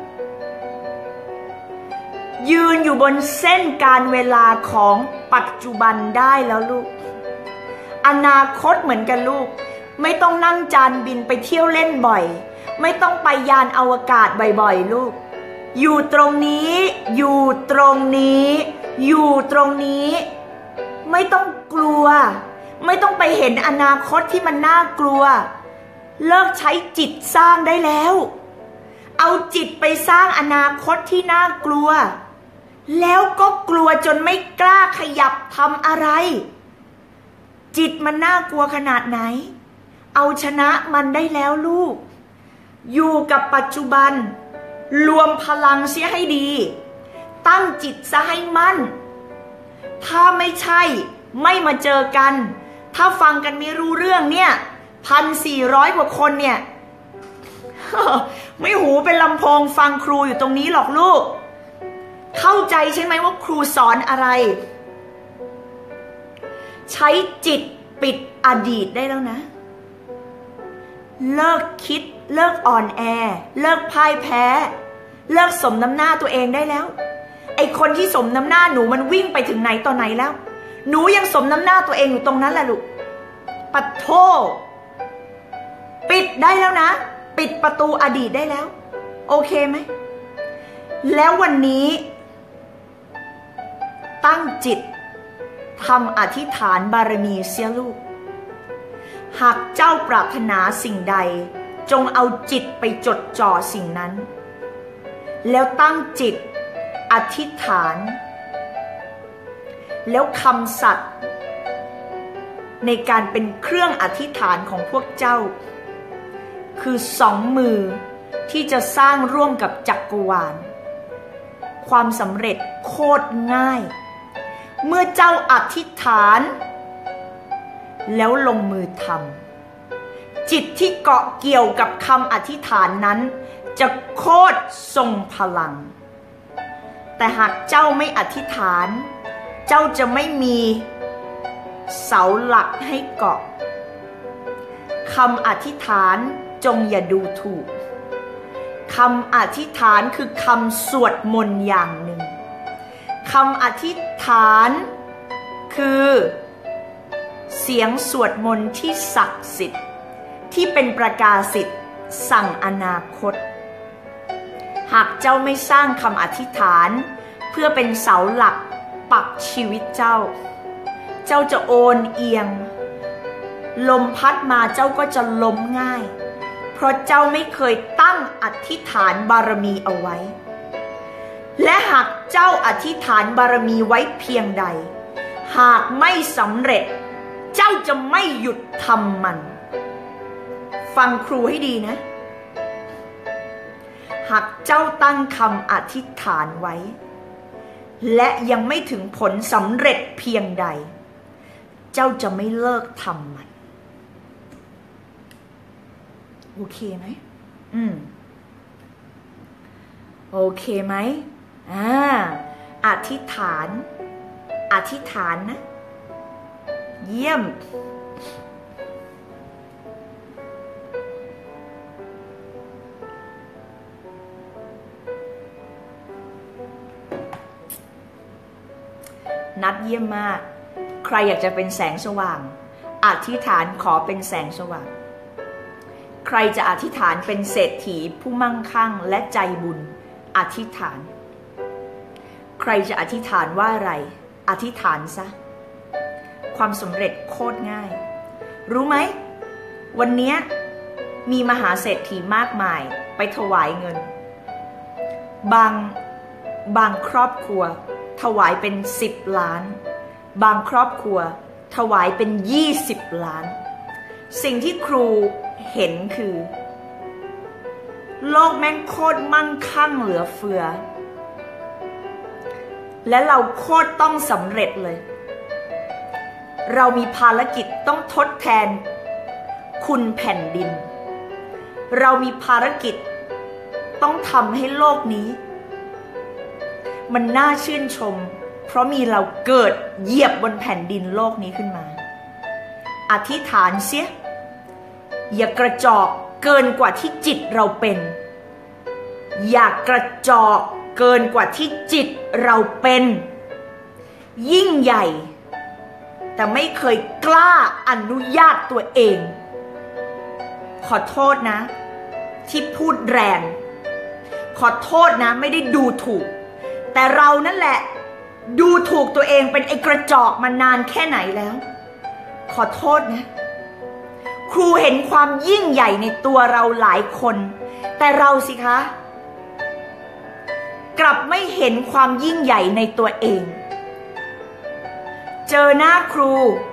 ยืนอยู่บนเส้นการเวลาของปัจจุบันได้แล้วลูกอนาคตเหมือนกันลูกไม่ต้องนั่งจานบินไปเที่ยวเล่นบ่อยไม่ต้องไปยานอวกาศบ่อยๆลูกอยู่ตรงนี้อยู่ตรงนี้อยู่ตรงนี้ไม่ต้องกลัวไม่ต้องไปเห็นอนาคตที่มันน่ากลัวเลิกใช้จิตสร้างได้แล้วเอาจิตไปสร้างอนาคตที่น่ากลัวแล้วก็กลัวจนไม่กล้าขยับทำอะไรจิตมันน่ากลัวขนาดไหนเอาชนะมันได้แล้วลูกอยู่กับปัจจุบันรวมพลังเสียให้ดีตั้งจิตซะให้มั่นถ้าไม่ใช่ไม่มาเจอกันถ้าฟังกันไม่รู้เรื่องเนี่ยพันสี่ร้อยกว่าคนเนี่ย ไม่หูเป็นลำโพงฟังครูอยู่ตรงนี้หรอกลูกเข้าใจใช่ไหมว่าครูสอนอะไรใช้จิตปิดอดีตได้แล้วนะเลิกคิดเลิกอ่อนแอเลิกพ่ายแพ้เลิกสมน้ำหน้าตัวเองได้แล้วไอคนที่สมน้ำหน้าหนูมันวิ่งไปถึงไหนต่อไหนแล้วหนูยังสมน้ำหน้าตัวเองอยู่ตรงนั้นแหละลูกปัดโทปิดได้แล้วนะปิดประตูอดีตได้แล้วโอเคไหมแล้ววันนี้ตั้งจิตทำอธิษฐานบารมีเสียลูกหากเจ้าปรารถนาสิ่งใดจงเอาจิตไปจดจ่อสิ่งนั้นแล้วตั้งจิตอธิษฐานแล้วคำสัตย์ในการเป็นเครื่องอธิษฐานของพวกเจ้าคือสองมือที่จะสร้างร่วมกับจักรวาลความสำเร็จโคตรง่ายเมื่อเจ้าอธิษฐานแล้วลงมือทำจิตที่เกาะเกี่ยวกับคำอธิษฐานนั้นจะโคตรทรงพลังแต่หากเจ้าไม่อธิษฐานเจ้าจะไม่มีเสาหลักให้เกาะคำอธิษฐานจงอย่าดูถูกคำอธิษฐานคือคำสวดมนต์อย่างหนึ่งคำอธิษฐานคือเสียงสวดมนต์ที่ศักดิ์สิทธิ์ที่เป็นประกาศสิทธิ์สั่งอนาคตหากเจ้าไม่สร้างคำอธิษฐานเพื่อเป็นเสาหลักปักชีวิตเจ้าเจ้าจะโอนเอียงลมพัดมาเจ้าก็จะล้มง่ายเพราะเจ้าไม่เคยตั้งอธิษฐานบารมีเอาไว้และหากเจ้าอธิษฐานบารมีไว้เพียงใดหากไม่สำเร็จเจ้าจะไม่หยุดทำมันฟังครูให้ดีนะหากเจ้าตั้งคำอธิษฐานไว้และยังไม่ถึงผลสำเร็จเพียงใดเจ้าจะไม่เลิกทำมันโอเคไหมอืมโอเคไหมอ่าอธิษฐานอธิษฐานนะเยี่ยมนัดเยี่ยมมากใครอยากจะเป็นแสงสว่างอธิษฐานขอเป็นแสงสว่างใครจะอธิษฐานเป็นเศรษฐีผู้มั่งคั่งและใจบุญอธิษฐานใครจะอธิษฐานว่าอะไรอธิษฐานซะความสำเร็จโคตรง่ายรู้ไหมวันนี้มีมหาเศรษฐีมากมายไปถวายเงินบางบางครอบครัวถวายเป็นสิบล้านบางครอบครัวถวายเป็นยี่สิบล้านสิ่งที่ครูเห็นคือโลกแม่งโคตรมั่งคั่งเหลือเฟือและเราโคตรต้องสำเร็จเลยเรามีภารกิจต้องทดแทนคุณแผ่นดินเรามีภารกิจต้องทำให้โลกนี้มันน่าชื่นชมเพราะมีเราเกิดเหยียบบนแผ่นดินโลกนี้ขึ้นมาอธิษฐานเสียอย่ากระจอกเกินกว่าที่จิตเราเป็นอย่ากระจอกเกินกว่าที่จิตเราเป็นยิ่งใหญ่แต่ไม่เคยกล้าอนุญาตตัวเองขอโทษนะที่พูดแรงขอโทษนะไม่ได้ดูถูกแต่เรานั่นแหละดูถูกตัวเองเป็นไอ้กระจอกมานานแค่ไหนแล้วขอโทษนะครูเห็นความยิ่งใหญ่ในตัวเราหลายคนแต่เราสิคะกลับไม่เห็นความยิ่งใหญ่ในตัวเองเจอหน้าครู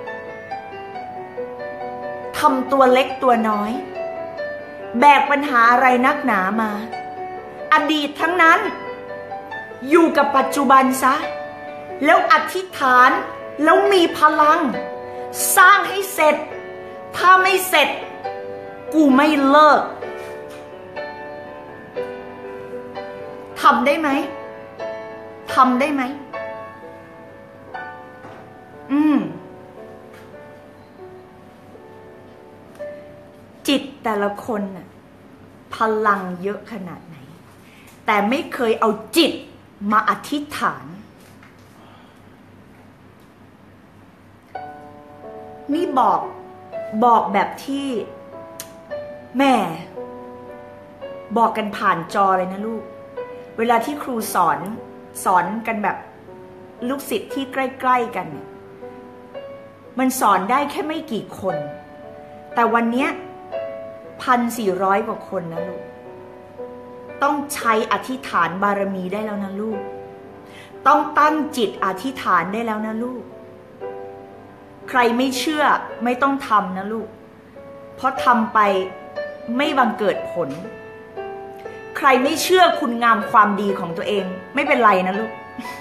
ทำตัวเล็กตัวน้อยแบกปัญหาอะไรนักหนามาอดีตทั้งนั้นอยู่กับปัจจุบันซะแล้วอธิษฐานแล้วมีพลังสร้างให้เสร็จถ้าไม่เสร็จกูไม่เลิกทำได้ไหมทำได้ไหมอืมจิตแต่ละคนน่ะพลังเยอะขนาดไหนแต่ไม่เคยเอาจิตมาอธิษฐานนี่บอกบอกแบบที่แม่บอกกันผ่านจอเลยนะลูกเวลาที่ครูสอนสอนกันแบบลูกศิษย์ที่ใกล้ๆกันเนี่ยมันสอนได้แค่ไม่กี่คนแต่วันนี้พันสี่ร้อยกว่าคนนะลูกต้องใช้อธิษฐานบารมีได้แล้วนะลูกต้องตั้งจิตอธิษฐานได้แล้วนะลูกใครไม่เชื่อไม่ต้องทำนะลูกเพราะทำไปไม่บังเกิดผลใครไม่เชื่อคุณงามความดีของตัวเองไม่เป็นไรนะลูก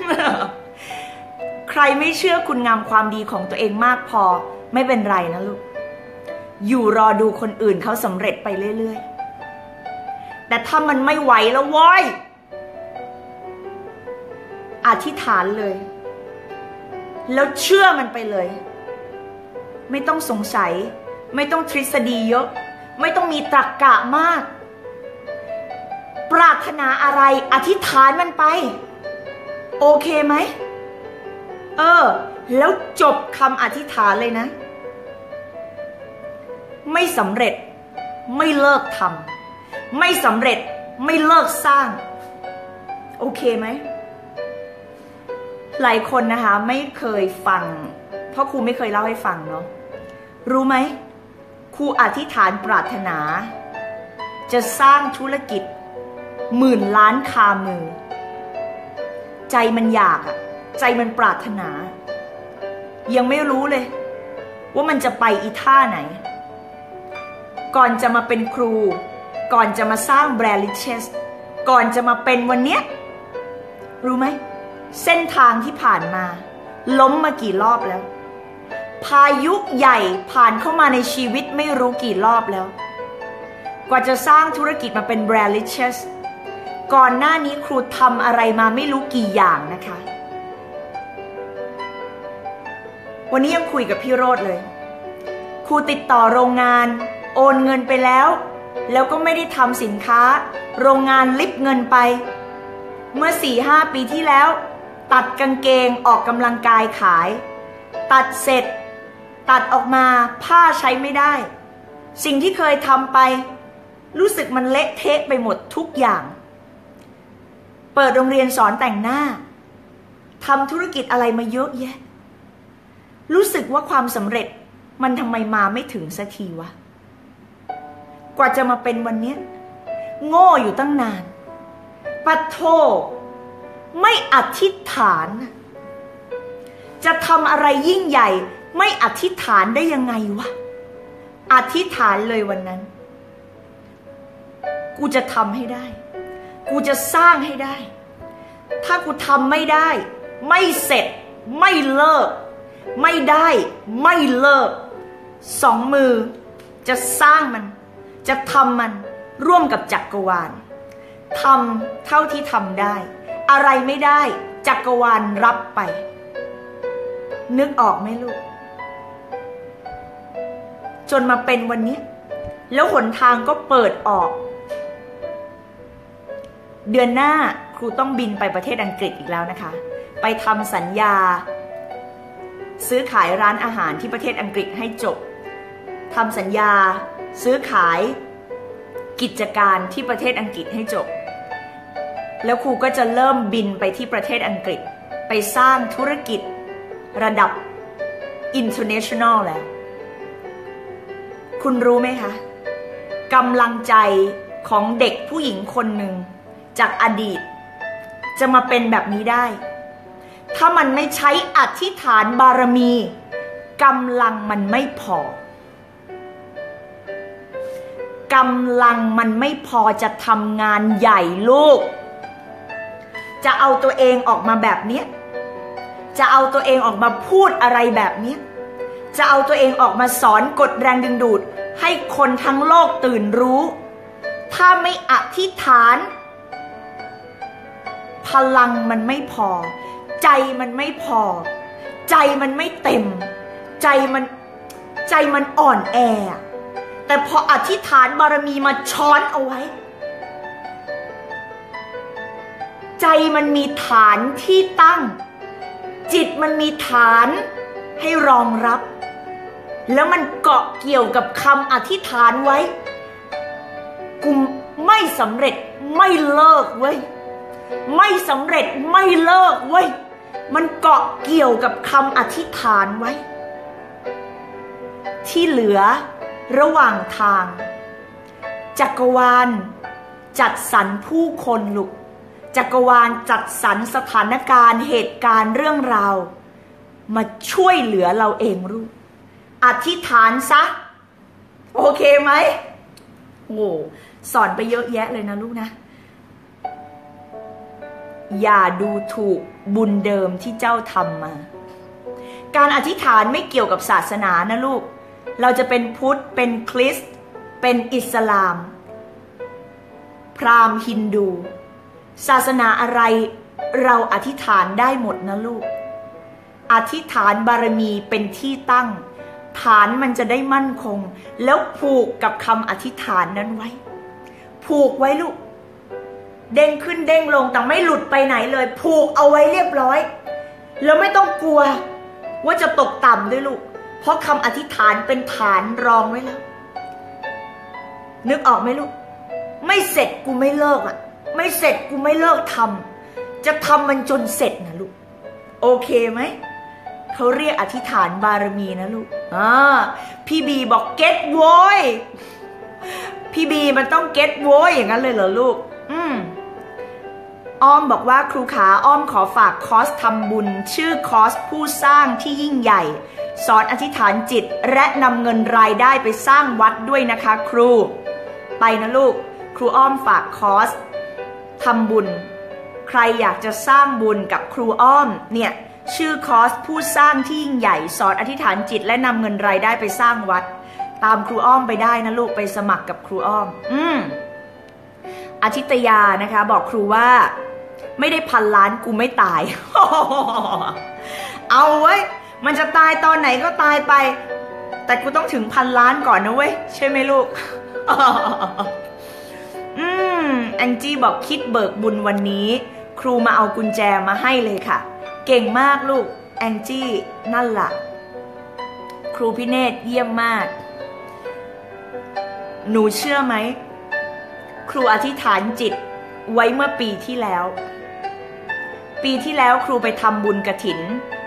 ใครไม่เชื่อคุณงามความดีของตัวเองมากพอไม่เป็นไรนะลูกอยู่รอดูคนอื่นเขาสำเร็จไปเรื่อยๆแต่ถ้ามันไม่ไหวแล้วว้ยอธิษฐานเลยแล้วเชื่อมันไปเลยไม่ต้องสงสัยไม่ต้องทฤษฎีเยอะไม่ต้องมีตรรกะมากปรารถนาอะไรอธิษฐานมันไปโอเคไหมเออแล้วจบคำอธิษฐานเลยนะไม่สำเร็จไม่เลิกทำไม่สำเร็จไม่เลิกสร้างโอเคไหมหลายคนนะคะไม่เคยฟังเพราะครูไม่เคยเล่าให้ฟังเนาะรู้ไหมครูอธิษฐานปรารถนาจะสร้างธุรกิจหมื่นล้านคามือใจมันอยากอะใจมันปรารถนายังไม่รู้เลยว่ามันจะไปอีท่าไหนก่อนจะมาเป็นครูก่อนจะมาสร้างแบรนด์ลิเชสก่อนจะมาเป็นวันเนี้ยรู้ไหมเส้นทางที่ผ่านมาล้มมากี่รอบแล้วพายุใหญ่ผ่านเข้ามาในชีวิตไม่รู้กี่รอบแล้วกว่าจะสร้างธุรกิจมาเป็นแบรนด์ลิเชสก่อนหน้านี้ครูทำอะไรมาไม่รู้กี่อย่างนะคะวันนี้ยังคุยกับพี่โรจน์เลยครูติดต่อโรงงานโอนเงินไปแล้วแล้วก็ไม่ได้ทำสินค้าโรงงานลิบเงินไปเมื่อ สี่ห้า ปีที่แล้วตัดกางเกงออกกำลังกายขายตัดเสร็จตัดออกมาผ้าใช้ไม่ได้สิ่งที่เคยทำไปรู้สึกมันเละเทะไปหมดทุกอย่างเปิดโรงเรียนสอนแต่งหน้าทำธุรกิจอะไรมาเยอะแยะรู้สึกว่าความสำเร็จมันทำไมมาไม่ถึงสักทีวะกว่าจะมาเป็นวันนี้โง่อยู่ตั้งนานปะโทไม่อธิษฐานจะทำอะไรยิ่งใหญ่ไม่อธิษฐานได้ยังไงวะอธิษฐานเลยวันนั้นกูจะทำให้ได้กูจะสร้างให้ได้ถ้ากูทำไม่ได้ไม่เสร็จไม่เลิกไม่ได้ไม่เลิกสองมือจะสร้างมันจะทำมันร่วมกับจักรวาลทำเท่าที่ทำได้อะไรไม่ได้จักรวาลรับไปนึกออกไหมลูกจนมาเป็นวันนี้แล้วหนทางก็เปิดออกเดือนหน้าครูต้องบินไปประเทศอังกฤษอีกแล้วนะคะไปทำสัญญาซื้อขายร้านอาหารที่ประเทศอังกฤษให้จบทำสัญญาซื้อขายกิจการที่ประเทศอังกฤษให้จบแล้วครูก็จะเริ่มบินไปที่ประเทศอังกฤษไปสร้างธุรกิจระดับ international แล้วคุณรู้ไหมคะกำลังใจของเด็กผู้หญิงคนหนึ่งจากอดีตจะมาเป็นแบบนี้ได้ถ้ามันไม่ใช้อธิษฐานบารมีกำลังมันไม่พอกำลังมันไม่พอจะทำงานใหญ่ลูกจะเอาตัวเองออกมาแบบนี้จะเอาตัวเองออกมาพูดอะไรแบบนี้จะเอาตัวเองออกมาสอนกฎแรงดึงดูดให้คนทั้งโลกตื่นรู้ถ้าไม่อธิษฐานพลังมันไม่พอใจมันไม่พอใจมันไม่เต็มใจมันใจมันอ่อนแอแต่พออธิษฐานบารมีมาช้อนเอาไว้ใจมันมีฐานที่ตั้งจิตมันมีฐานให้รองรับแล้วมันเกาะเกี่ยวกับคำอธิษฐานไว้กูไม่สำเร็จไม่เลิกเว้ยไม่สำเร็จไม่เลิกเว้ยมันเกาะเกี่ยวกับคำอธิษฐานไว้ที่เหลือระหว่างทางจักรวาลจัดสรรผู้คนลูกจักรวาลจัดสรรสถานการณ์เหตุการณ์เรื่องราวมาช่วยเหลือเราเองลูกอธิษฐานซะโอเคไหมโอ้สอนไปเยอะแยะเลยนะลูกนะอย่าดูถูกบุญเดิมที่เจ้าทำมาการอธิษฐานไม่เกี่ยวกับศาสนานะลูกเราจะเป็นพุทธเป็นคริสต์เป็นอิสลามพราหมณ์ฮินดูศาสนาอะไรเราอธิษฐานได้หมดนะลูกอธิษฐานบารมีเป็นที่ตั้งฐานมันจะได้มั่นคงแล้วผูกกับคำอธิษฐานนั้นไว้ผูกไว้ลูกเด้งขึ้นเด้งลงแต่ไม่หลุดไปไหนเลยผูกเอาไว้เรียบร้อยแล้วไม่ต้องกลัวว่าจะตกต่ำด้วยลูกเพราะคำอธิษฐานเป็นฐานรองไว้แล้วนึกออกไหมลูกไม่เสร็จกูไม่เลิกอ่ะไม่เสร็จกูไม่เลิกทำจะทำมันจนเสร็จนะลูกโอเคไหมเขาเรียกอธิษฐานบารมีนะลูกอ่าพี่บีบอกเก็ตโว้ยพี่บีมันต้องเก็ตโว้ยอย่างนั้นเลยเหรอลูกอืมอ้อมบอกว่าครูขาอ้อมขอฝากคอร์สทำบุญชื่อคอร์สผู้สร้างที่ยิ่งใหญ่สอนอธิษฐานจิตและนำเงินรายได้ไปสร้างวัดด้วยนะคะครูไปนะลูกครูอ้อมฝากคอร์สทำบุญใครอยากจะสร้างบุญกับครูอ้อมเนี่ยชื่อคอร์สผู้สร้างที่ยิ่งใหญ่สอนอธิษฐานจิตและนำเงินรายได้ไปสร้างวัดตามครูอ้อมไปได้นะลูกไปสมัครกับครูอ้อมอืมอาทิตยานะคะบอกครูว่าไม่ได้พันล้านกูไม่ตาย เอาไว้มันจะตายตอนไหนก็ตายไปแต่กูต้องถึงพันล้านก่อนนะเว้ยใช่ไหมลูก อืมแองจี้บอกคิดเบิกบุญวันนี้ครูมาเอากุญแจมาให้เลยค่ะเก่งมากลูกแองจี้นั่นล่ะครูพิเนศเยี่ยมมากหนูเชื่อไหมครูอธิษฐานจิตไว้เมื่อปีที่แล้วปีที่แล้วครูไปทำบุญกฐิน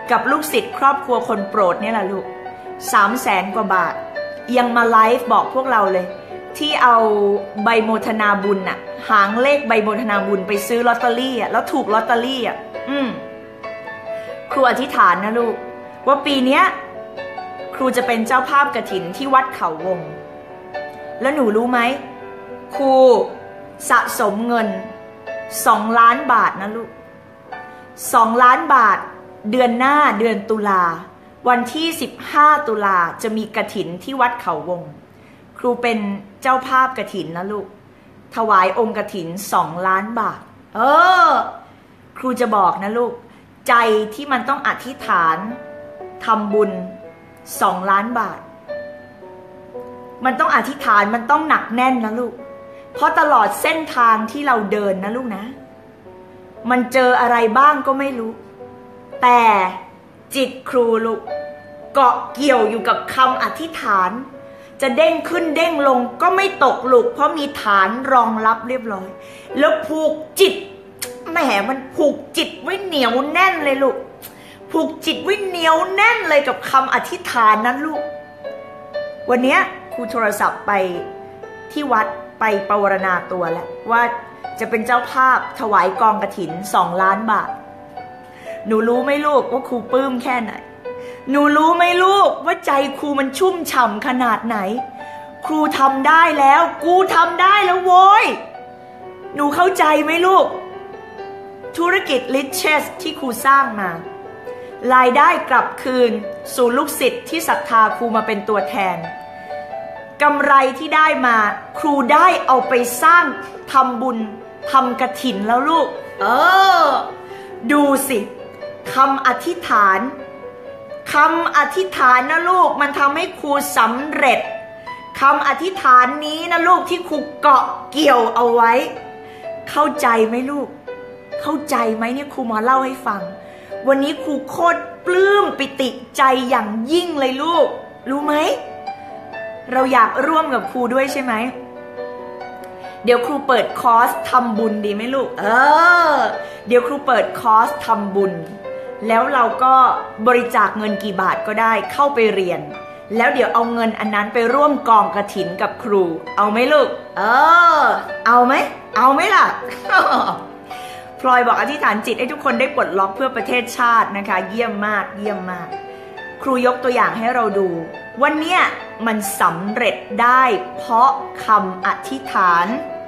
กับลูกศิษย์ครอบครัวคนโปรดเนี่ยแหละลูกสามแสนกว่าบาทยังมาไลฟ์บอกพวกเราเลยที่เอาใบโมทนาบุญน่ะหางเลขใบโมทนาบุญไปซื้อลอตเตอรี่อ่ะแล้วถูกลอตเตอรี่อ่ะอืมครูอธิษฐานนะลูกว่าปีเนี้ยครูจะเป็นเจ้าภาพกฐินที่วัดเขาวงแล้วหนูรู้ไหมครูสะสมเงินสองล้านบาทนะลูกสองล้านบาทเดือนหน้าเดือนตุลาวันที่สิบห้าตุลาจะมีกฐินที่วัดเขาวงครูเป็นเจ้าภาพกฐินนะลูกถวายองค์กฐินสองล้านบาทเออครูจะบอกนะลูกใจที่มันต้องอธิษฐานทำบุญสองล้านบาทมันต้องอธิษฐานมันต้องหนักแน่นนะลูกเพราะตลอดเส้นทางที่เราเดินนะลูกนะมันเจออะไรบ้างก็ไม่รู้แต่จิตครูลูกเกาะเกี่ยวอยู่กับคำอธิษฐานจะเด้งขึ้นเด้งลงก็ไม่ตกลูกเพราะมีฐานรองรับเรียบร้อยแล้วผูกจิตแหมมันผูกจิตไว้เหนียวแน่นเลยลูกผูกจิตไว้เหนียวแน่นเลยกับคำอธิษฐานนั้นลูกวันนี้ครูโทรศัพท์ไปที่วัดไปปวารณาตัวแล้วว่าจะเป็นเจ้าภาพถวายกองกฐินสองล้านบาทหนูรู้ไหมลูกว่าครูปลื้มแค่ไหนหนูรู้ไหมลูกว่าใจครูมันชุ่มฉ่ำขนาดไหนครูทำได้แล้วกูทำได้แล้วโว้ยหนูเข้าใจไหมลูกธุรกิจ Riches ที่ครูสร้างมารายได้กลับคืนสู่ลูกศิษย์ที่ศรัทธาครูมาเป็นตัวแทนกำไรที่ได้มาครูได้เอาไปสร้างทำบุญทำกฐินแล้วลูกเออดูสิคำอธิษฐานคำอธิษฐานนะลูกมันทำให้ครูสำเร็จคำอธิษฐานนี้นะลูกที่ครูเกาะเกี่ยวเอาไว้เข้าใจไหมลูกเข้าใจไหมเนี่ยครูมาเล่าให้ฟังวันนี้ครูโคตรปลื้มปิติใจอย่างยิ่งเลยลูกรู้ไหมเราอยากร่วมกับครูด้วยใช่ไหมเดี๋ยวครูเปิดคอร์สทำบุญดีไหมลูกเออเดี๋ยวครูเปิดคอร์สทำบุญแล้วเราก็บริจาคเงินกี่บาทก็ได้เข้าไปเรียนแล้วเดี๋ยวเอาเงินอันนั้นไปร่วมกองกฐินกับครูเอาไหมลูกเออเอาไหมเอาไหมล่ะ พลอยบอกอธิษฐานจิตให้ทุกคนได้ปลดล็อกเพื่อประเทศชาตินะคะเยี่ยมมากเยี่ยมมากครูยกตัวอย่างให้เราดูวันเนี้ยมันสำเร็จได้เพราะคำอธิษฐาน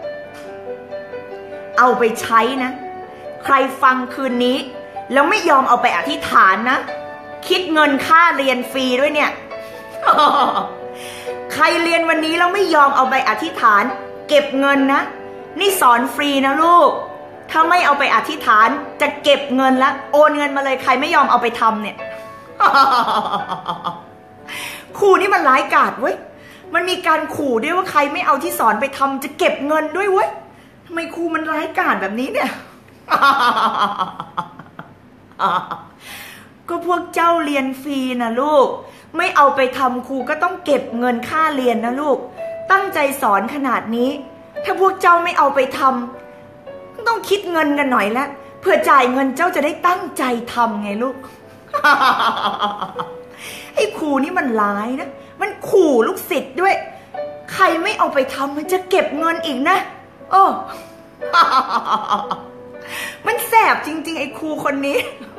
เอาไปใช้นะใครฟังคืนนี้แล้วไม่ยอมเอาไปอธิษฐานนะคิดเงินค่าเรียนฟรีด้วยเนี่ย ใครเรียนวันนี้แล้วไม่ยอมเอาไปอธิษฐานเก็บเงินนะนี่สอนฟรีนะลูกถ้าไม่เอาไปอธิษฐานจะเก็บเงินแล้วโอนเงินมาเลยใครไม่ยอมเอาไปทำเนี่ย ครูนี่มันร้ายกาจเว้ยมันมีการขู่ด้วยว่าใครไม่เอาที่สอนไปทำจะเก็บเงินด้วยเว้ยทำไมครูมันร้ายกาจแบบนี้เนี่ย ก็พวกเจ้าเรียนฟรีนะลูกไม่เอาไปทำครูก็ต้องเก็บเงินค่าเรียนนะลูกตั้งใจสอนขนาดนี้ถ้าพวกเจ้าไม่เอาไปทำต้องคิดเงินกันหน่อยละเพื่อจ่ายเงินเจ้าจะได้ตั้งใจทำไงลูก ไอ้ครูนี่มันร้ายนะมันขู่ลูกศิษย์ด้วยใครไม่เอาไปทำมันจะเก็บเงินอีกนะโอ้ มันแสบจริงๆไอ้ครูคนนี้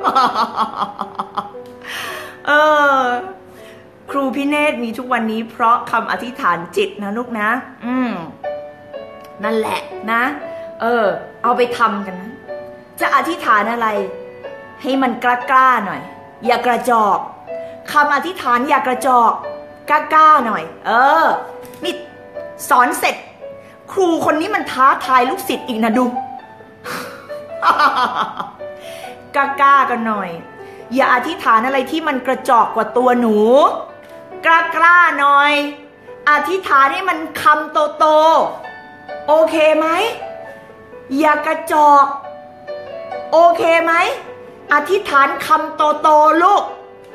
เออครูพิเนศมีทุกวันนี้เพราะคำอธิษฐานจิตนะลูกนะอืมนั่นแหละนะเออเอาไปทำกันนะจะอธิษฐานอะไรให้มันกล้าๆหน่อยอย่ากระจอกคำอธิษฐานอย่ากระจอกกล้าๆหน่อยเออนี่สอนเสร็จครูคนนี้มันท้าทายลูกศิษย์อีกนะดู กล้าๆกันหน่อยอย่าอธิษฐานอะไรที่มันกระจอกกว่าตัวหนูกล้าๆหน่อยอธิษฐานให้มันคำโตๆโอเคไหมอย่ากระจอกโอเคไหมอธิษฐานคำโตๆลูก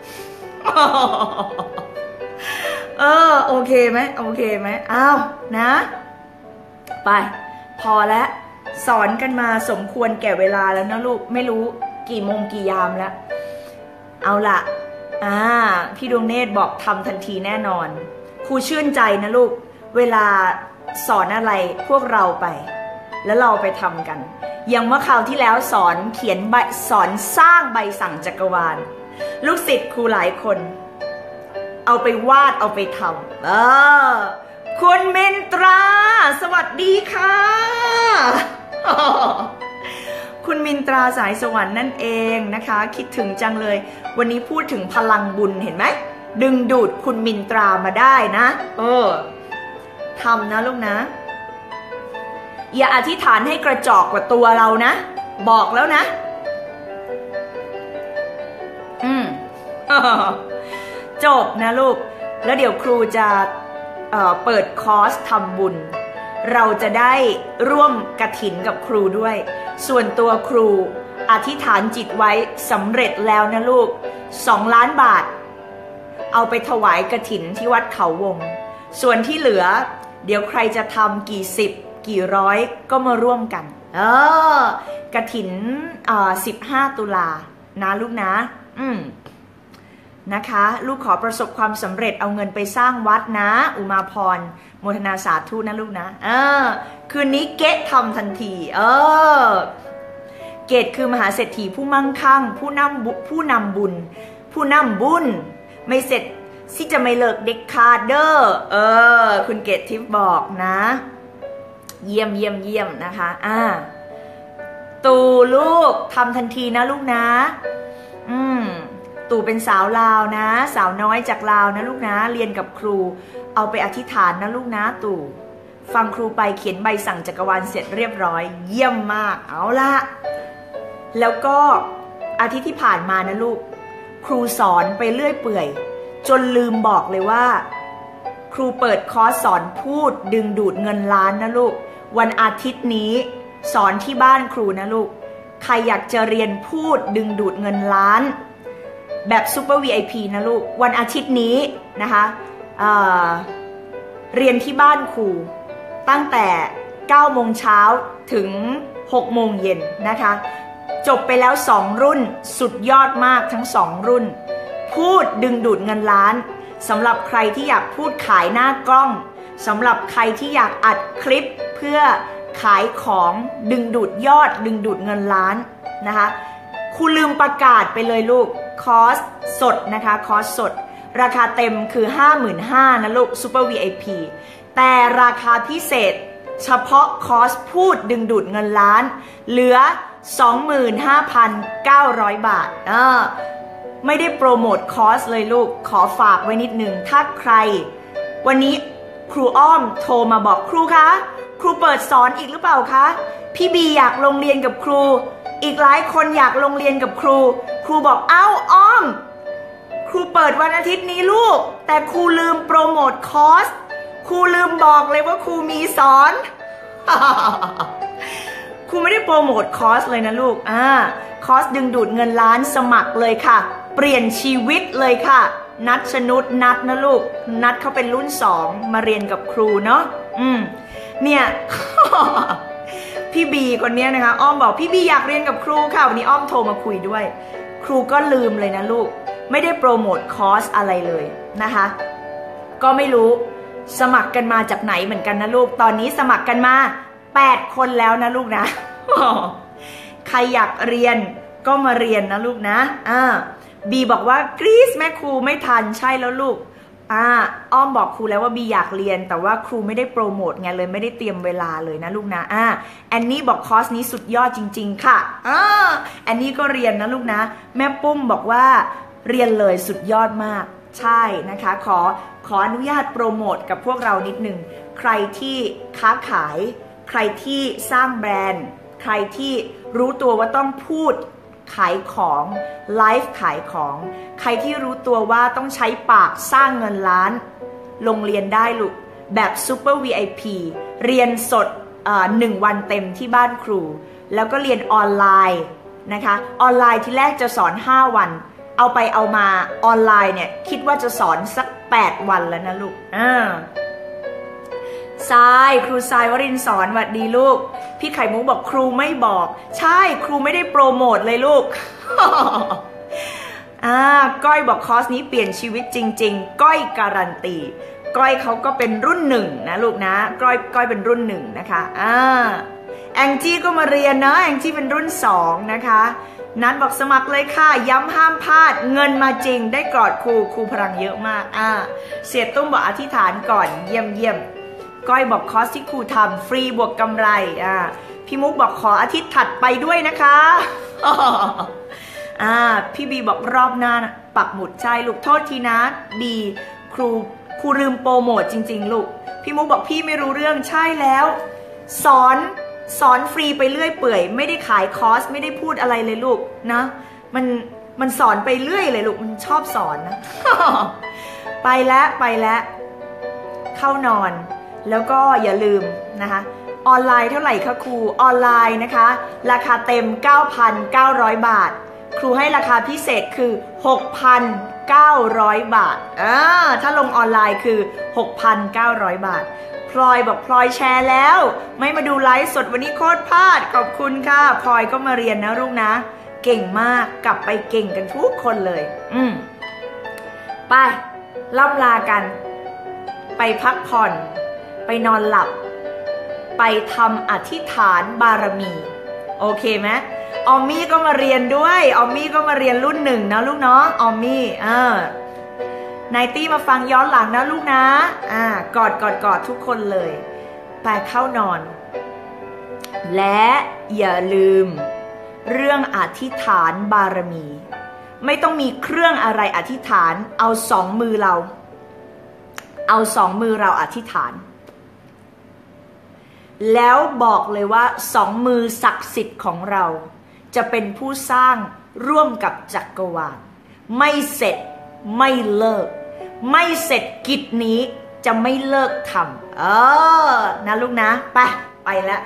เออโอเคไหมโอเคไหมอ้าวนะไปพอแล้วสอนกันมาสมควรแก่เวลาแล้วนะลูกไม่รู้กี่โมงกี่ยามแล้วเอาล่ะอ่าพี่ดวงเนตรบอกทำทันทีแน่นอนครูชื่นใจนะลูกเวลาสอนอะไรพวกเราไปแล้วเราไปทำกันอย่างเมื่อคราวที่แล้วสอนเขียนใบสอนสร้างใบสั่งจักรวาลลูกศิษย์ครูหลายคนเอาไปวาดเอาไปทำเออคุณมินตราสวัสดีค่ะคุณมินตราสายสวรรค์นั่นเองนะคะคิดถึงจังเลยวันนี้พูดถึงพลังบุญเห็นไหมดึงดูดคุณมินตรามาได้นะเออทำนะลูกนะอย่าอธิษฐานให้กระจอกกว่าตัวเรานะบอกแล้วนะอืม จบนะลูกแล้วเดี๋ยวครูจะเอ่อเปิดคอร์สทำบุญเราจะได้ร่วมกฐินกับครูด้วยส่วนตัวครูอธิษฐานจิตไว้สำเร็จแล้วนะลูกสองล้านบาทเอาไปถวายกฐินที่วัดเขาวงส่วนที่เหลือเดี๋ยวใครจะทำกี่สิบกี่ร้อยก็มาร่วมกันเออกฐินเอ่อสิบห้าตุลานะลูกนะอืมนะคะลูกขอประสบความสำเร็จเอาเงินไปสร้างวัดนะอุมาพรโมทนาสาธุนะลูกนะเออคืนนี้เกะทำทันทีเออเกตคือมหาเศรษฐีผู้มั่งคั่งผู้นำผู้นำบุญผู้นำบุญไม่เสร็จสิจะไม่เลิกเด็กขาดเด้อเออคุณเกตทิพย์บอกนะเยี่ยมเยี่ยมเยี่ยมนะคะอ่าตู่ลูกทำทันทีนะลูกนะอืมตู่เป็นสาวลาวนะสาวน้อยจากลาวนะลูกนะเรียนกับครูเอาไปอธิษฐานนะลูกนะตู่ฟังครูไปเขียนใบสั่งจักรวาลเสร็จเรียบร้อยเยี่ยมมากเอาละแล้วก็อาทิตย์ที่ผ่านมานะลูกครูสอนไปเรื่อยเปื่อยจนลืมบอกเลยว่าครูเปิดคอร์สสอนพูดดึงดูดเงินล้านนะลูกวันอาทิตย์นี้สอนที่บ้านครูนะลูกใครอยากจะเรียนพูดดึงดูดเงินล้านแบบซูเปอร์ วี ไอ พี นะลูกวันอาทิตย์นี้นะคะเอ่อเรียนที่บ้านครูตั้งแต่เก้าโมงเช้าถึงหกโมงเย็นนะคะจบไปแล้วสองรุ่นสุดยอดมากทั้งสองรุ่นพูดดึงดูดเงินล้านสำหรับใครที่อยากพูดขายหน้ากล้องสำหรับใครที่อยากอัดคลิปเพื่อขายของดึงดูดยอดดึงดูดเงินล้านนะคะครูลืมประกาศไปเลยลูกคอร์สสดนะคะคอร์สสดราคาเต็มคือ ห้าหมื่นห้าพัน นะลูกซูเปอร์ วี ไอ พี แต่ราคาพิเศษเฉพาะคอร์สพูดดึงดูดเงินล้านเหลือ สองหมื่นห้าพันเก้าร้อย บาทเออไม่ได้โปรโมทคอร์สเลยลูกขอฝากไว้นิดนึงถ้าใครวันนี้ครูอ้อมโทรมาบอกครูคะครูเปิดสอนอีกหรือเปล่าคะพี่บีอยากลงเรียนกับครูอีกหลายคนอยากลงเรียนกับครูครูบอกเอ้าอ้อมครูเปิดวันอาทิตย์นี้ลูกแต่ครูลืมโปรโมทคอร์สครูลืมบอกเลยว่าครูมีสอน ครูไม่ได้โปรโมทคอร์สเลยนะลูกอ่าคอร์สดึงดูดเงินล้านสมัครเลยค่ะเปลี่ยนชีวิตเลยค่ะนัดชนุดนัดนะลูกนัดเขาเป็นรุ่นสองมาเรียนกับครูเนาะอืมเนี่ย พี่บีคนนี้นะคะอ้อมบอกพี่บีอยากเรียนกับครูค่ะวันนี้อ้อมโทรมาคุยด้วยครูก็ลืมเลยนะลูกไม่ได้โปรโมทคอร์สอะไรเลยนะคะก็ไม่รู้สมัครกันมาจากไหนเหมือนกันนะลูกตอนนี้สมัครกันมาแปดคนแล้วนะลูกนะ ใครอยากเรียนก็มาเรียนนะลูกนะอ่าบีบอกว่ากรี๊ดแม่ครูไม่ทันใช่แล้วลูกอ่าอ้อมบอกครูแล้วว่าบีอยากเรียนแต่ว่าครูไม่ได้โปรโมทไงเลยไม่ได้เตรียมเวลาเลยนะลูกนะอ่าแอนนี่บอกคอร์สนี้สุดยอดจริงๆค่ะอ่าแอนนี่ก็เรียนนะลูกนะแม่ปุ้มบอกว่าเรียนเลยสุดยอดมากใช่นะคะขอขออนุญาตโปรโมทกับพวกเรานิดหนึ่งใครที่ค้าขายใครที่สร้างแบรนด์ใครที่รู้ตัวว่าต้องพูดขายของไลฟ์ขายของใครที่รู้ตัวว่าต้องใช้ปากสร้างเงินล้านลงเรียนได้ลูกแบบซูเปอร์ วี ไอ พี เรียนสดหนึ่งวันเต็มที่บ้านครูแล้วก็เรียนออนไลน์นะคะออนไลน์ที่แรกจะสอนห้าวันเอาไปเอามาออนไลน์เนี่ยคิดว่าจะสอนสักแปดวันแล้วนะลูกอ่าทรายครูทรายวรินทร์สอนหวัดดีลูกพี่ไข่มุกบอกครูไม่บอกใช่ครูไม่ได้โปรโมทเลยลูกอ่าก้อยบอกคอร์สนี้เปลี่ยนชีวิตจริงๆก้อยการันตีก้อยเขาก็เป็นรุ่นหนึ่งนะลูกนะก้อยก้อยเป็นรุ่นหนึ่งนะคะอ่าแองจี้ก็มาเรียนนะแองจี้เป็นรุ่นสองนะคะนัดบอกสมัครเลยค่ะย้ำห้ามพลาดเงินมาจริงได้กอดครูครูพลังเยอะมากอ่าเสียตุ้มบอกอธิษฐานก่อนเยี่ยมเยี่ยมก้อยบอกคอร์สที่ครูทำฟรีบวกกำไรอ่าพี่มุกบอกขออาทิตย์ถัดไปด้วยนะคะอ่าพี่บีบอกรอบหน้าปักหมุดใช่ลูกโทษทีนะดีครูครูลืมโปรโมทจริงๆลูกพี่มุกบอกพี่ไม่รู้เรื่องใช่แล้วสอนสอนฟรีไปเรื่อยเปื่อยไม่ได้ขายคอร์สไม่ได้พูดอะไรเลยลูกนะมันมันสอนไปเรื่อยเลยลูกมันชอบสอนนะ ไปแล้วไปแล้วเข้านอนแล้วก็อย่าลืมนะคะออนไลน์เท่าไหร่คะครูออนไลน์นะคะราคาเต็ม เก้าพันเก้าร้อย บาทครูให้ราคาพิเศษคือ หกพันเก้าร้อย บาทอ่าถ้าลงออนไลน์คือ หกพันเก้าร้อย บาทพลอยบอกพลอยแชร์แล้วไม่มาดูไลฟ์สดวันนี้โคตรพลาดขอบคุณค่ะพลอยก็มาเรียนนะลูกนะเก่งมากกลับไปเก่งกันทุกคนเลยอืมไปล่ำลากันไปพักผ่อนไปนอนหลับไปทำอธิษฐานบารมีโอเคไหมออมมี่ก็มาเรียนด้วยออมมี่ก็มาเรียนรุ่นหนึ่งนะลูกเนาะออมมี่เออนายตี้มาฟังย้อนหลังนะลูกนะอ่ากอดกอดกอดทุกคนเลยไปเข้านอนและอย่าลืมเรื่องอธิษฐานบารมีไม่ต้องมีเครื่องอะไรอธิษฐานเอาสองมือเราเอาสองมือเราอธิษฐานแล้วบอกเลยว่าสองมือศักดิ์สิทธิ์ของเราจะเป็นผู้สร้างร่วมกับจักรวาลไม่เสร็จไม่เลิกไม่เสร็จกิจนี้จะไม่เลิกทำเออนะลูกนะไปไปแล้ว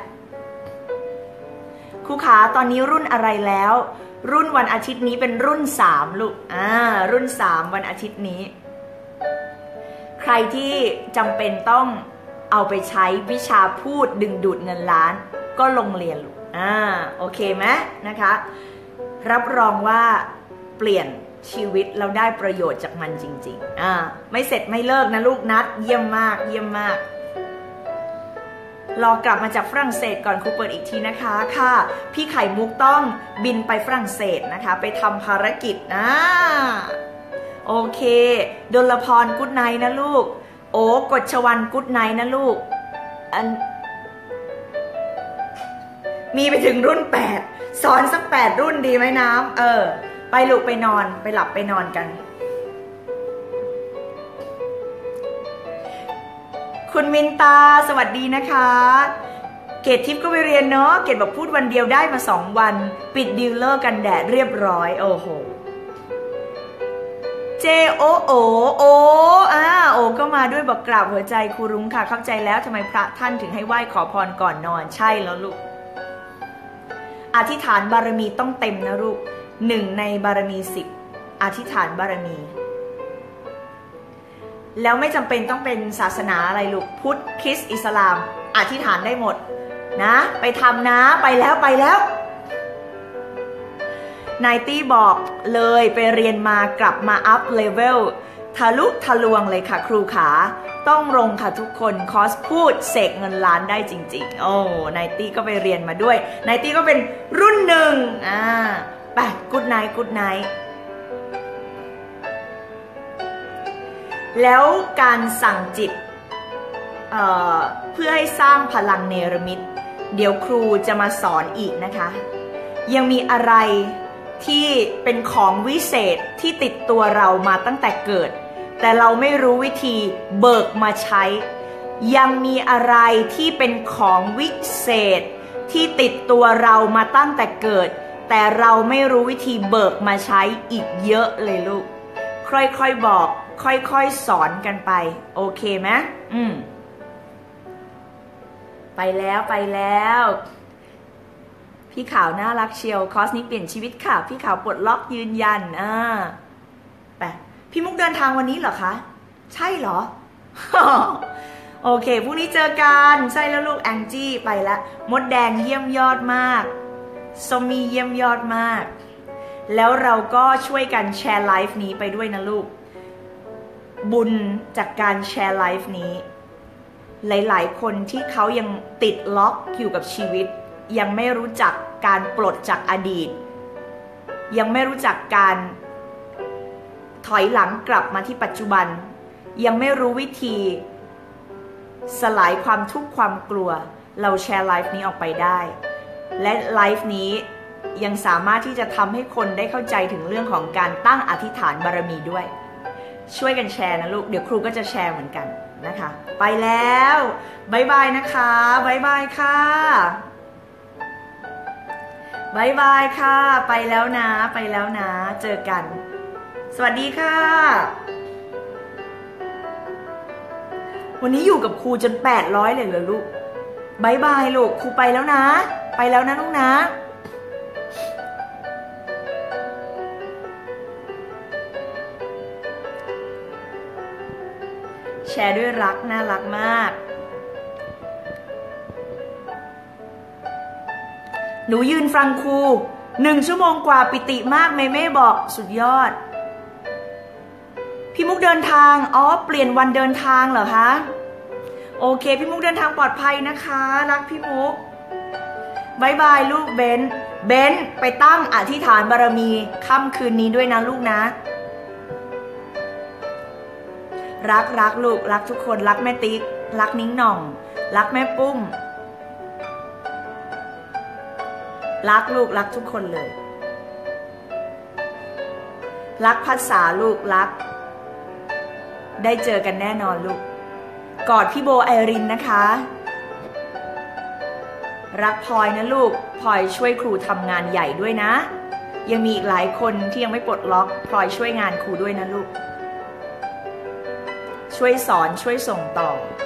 ครูขาตอนนี้รุ่นอะไรแล้วรุ่นวันอาทิตย์นี้เป็นรุ่นสามลูกอ่ารุ่นสามวันอาทิตย์นี้ใครที่จำเป็นต้องเอาไปใช้วิชาพูดดึงดูดเงินล้านก็ลงเรียนลูกอ่าโอเคไหมนะคะรับรองว่าเปลี่ยนชีวิตเราได้ประโยชน์จากมันจริงๆอ่าไม่เสร็จไม่เลิกนะลูกนัดเยี่ยมมากเยี่ยมมากรอกลับมาจากฝรั่งเศสก่อนครูเปิดอีกทีนะคะค่ะพี่ไข่มุกต้องบินไปฝรั่งเศสนะคะไปทำภารกิจนะโอเคดลพรกุ๊ดไนท์นะลูกโอ้กฎชวันกุ๊ดไนท์นะลูกอันมีไปถึงรุ่นแปดสอนสักแปดรุ่นดีไหมน้ำเออไปลูกไปนอนไปหลับไปนอนกันคุณมินตาสวัสดีนะคะเกดทิพย์ก็ไปเรียนเนาะเกดบอกพูดวันเดียวได้มาสองวันปิดดีลเลอร์กันแดดเรียบร้อยโอ้โหเจโอโอโออ่าโอก็มาด้วยบอกกราบหัวใจครูรุ้งค่ะเข้าใจแล้วทำไมพระท่านถึงให้ไหว้ขอพรก่อนนอนใช่แล้วลูกอธิษฐานบารมีต้องเต็มนะลูกหนึ่งในบารมีสิบอธิษฐานบารมีแล้วไม่จำเป็นต้องเป็นศาสนาอะไรลูกพุทธคริสต์อิสลามอธิษฐานได้หมดนะไปทำนะไปแล้วไปแล้วนายตี้บอกเลยไปเรียนมากลับมาอัพเลเวลทะลุทะลวงเลยค่ะครูขาต้องลงค่ะทุกคนคอร์สพูดเสกเงินล้านได้จริงๆโอ้นายตี้ก็ไปเรียนมาด้วยนายตี้ก็เป็นรุ่นหนึ่งอ่าไปกุ๊ดไนท์กุ๊ดไนท์แล้วการสั่งจิต เอ่อ เพื่อให้สร้างพลังเนรมิตเดี๋ยวครูจะมาสอนอีกนะคะยังมีอะไรที่เป็นของวิเศษที่ติดตัวเรามาตั้งแต่เกิดแต่เราไม่รู้วิธีเบิกมาใช้ยังมีอะไรที่เป็นของวิเศษที่ติดตัวเรามาตั้งแต่เกิดแต่เราไม่รู้วิธีเบิกมาใช้อีกเยอะเลยลูกค่อยๆบอกค่อยๆสอนกันไปโอเคไหมอืมไปแล้วไปแล้วพี่ขาวน่ารักเชียวคอร์สนี้เปลี่ยนชีวิตค่ะพี่ขาวปลดล็อกยืนยันอ่าไปพี่มุกเดินทางวันนี้เหรอคะใช่เหรอ โอเคพรุ่งนี้เจอกันใช่แล้วลูกแองจี้ไปละมดแดงเยี่ยมยอดมากสมีเยี่ยมยอดมากแล้วเราก็ช่วยกันแชร์ไลฟ์นี้ไปด้วยนะลูกบุญจากการแชร์ไลฟ์นี้หลายๆคนที่เขายังติดล็อกอยู่กับชีวิตยังไม่รู้จักการปลดจากอดีตยังไม่รู้จักการถอยหลังกลับมาที่ปัจจุบันยังไม่รู้วิธีสลายความทุกข์ความกลัวเราแชร์ไลฟ์นี้ออกไปได้และไลฟ์นี้ยังสามารถที่จะทำให้คนได้เข้าใจถึงเรื่องของการตั้งอธิษฐานบารมีด้วยช่วยกันแชร์นะลูกเดี๋ยวครูก็จะแชร์เหมือนกันนะคะไปแล้วบ๊ายบายนะคะบ๊ายบายค่ะบ๊ายบายค่ะไปแล้วนะไปแล้วนะเจอกันสวัสดีค่ะวันนี้อยู่กับครูจนแปดร้อยเลยเหรอลูกบ๊ายบายลูกครูไปแล้วนะไปแล้วนะลูกนะแชร์ด้วยรักน่ารักมากหนูยืนฟังครูหนึ่งชั่วโมงกว่าปิติมากเมเม่บอกสุดยอดพี่มุกเดินทางอ๋อเปลี่ยนวันเดินทางเหรอคะโอเคพี่มุกเดินทางปลอดภัยนะคะรักพี่มุกบายบายลูกเบนเบนไปตั้งอธิษฐานบารมีค่ำคืนนี้ด้วยนะลูกนะรักรักลูกรักทุกคนรักแม่ติ๊กรักนิ้งหน่องรักแม่ปุ้มรักลูกรักทุกคนเลยรักภาษาลูกรักได้เจอกันแน่นอนลูกกอดพี่โบไอรินนะคะรักพลอยนะลูกพลอยช่วยครูทำงานใหญ่ด้วยนะยังมีอีกหลายคนที่ยังไม่ปลดล็อกพลอยช่วยงานครูด้วยนะลูกช่วยสอนช่วยส่งต่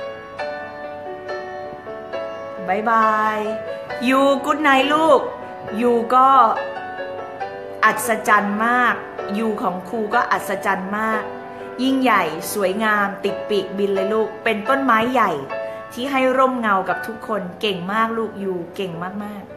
อบายบายยูกุ๊ดไนท์ลูกยูก็อัศจรรย์มากยูของครูก็อัศจรรย์มากยิ่งใหญ่สวยงามติดปีกบินเลยลูกเป็นต้นไม้ใหญ่ที่ให้ร่มเงากับทุกคนเก่งมากลูกยูเก่งมากๆ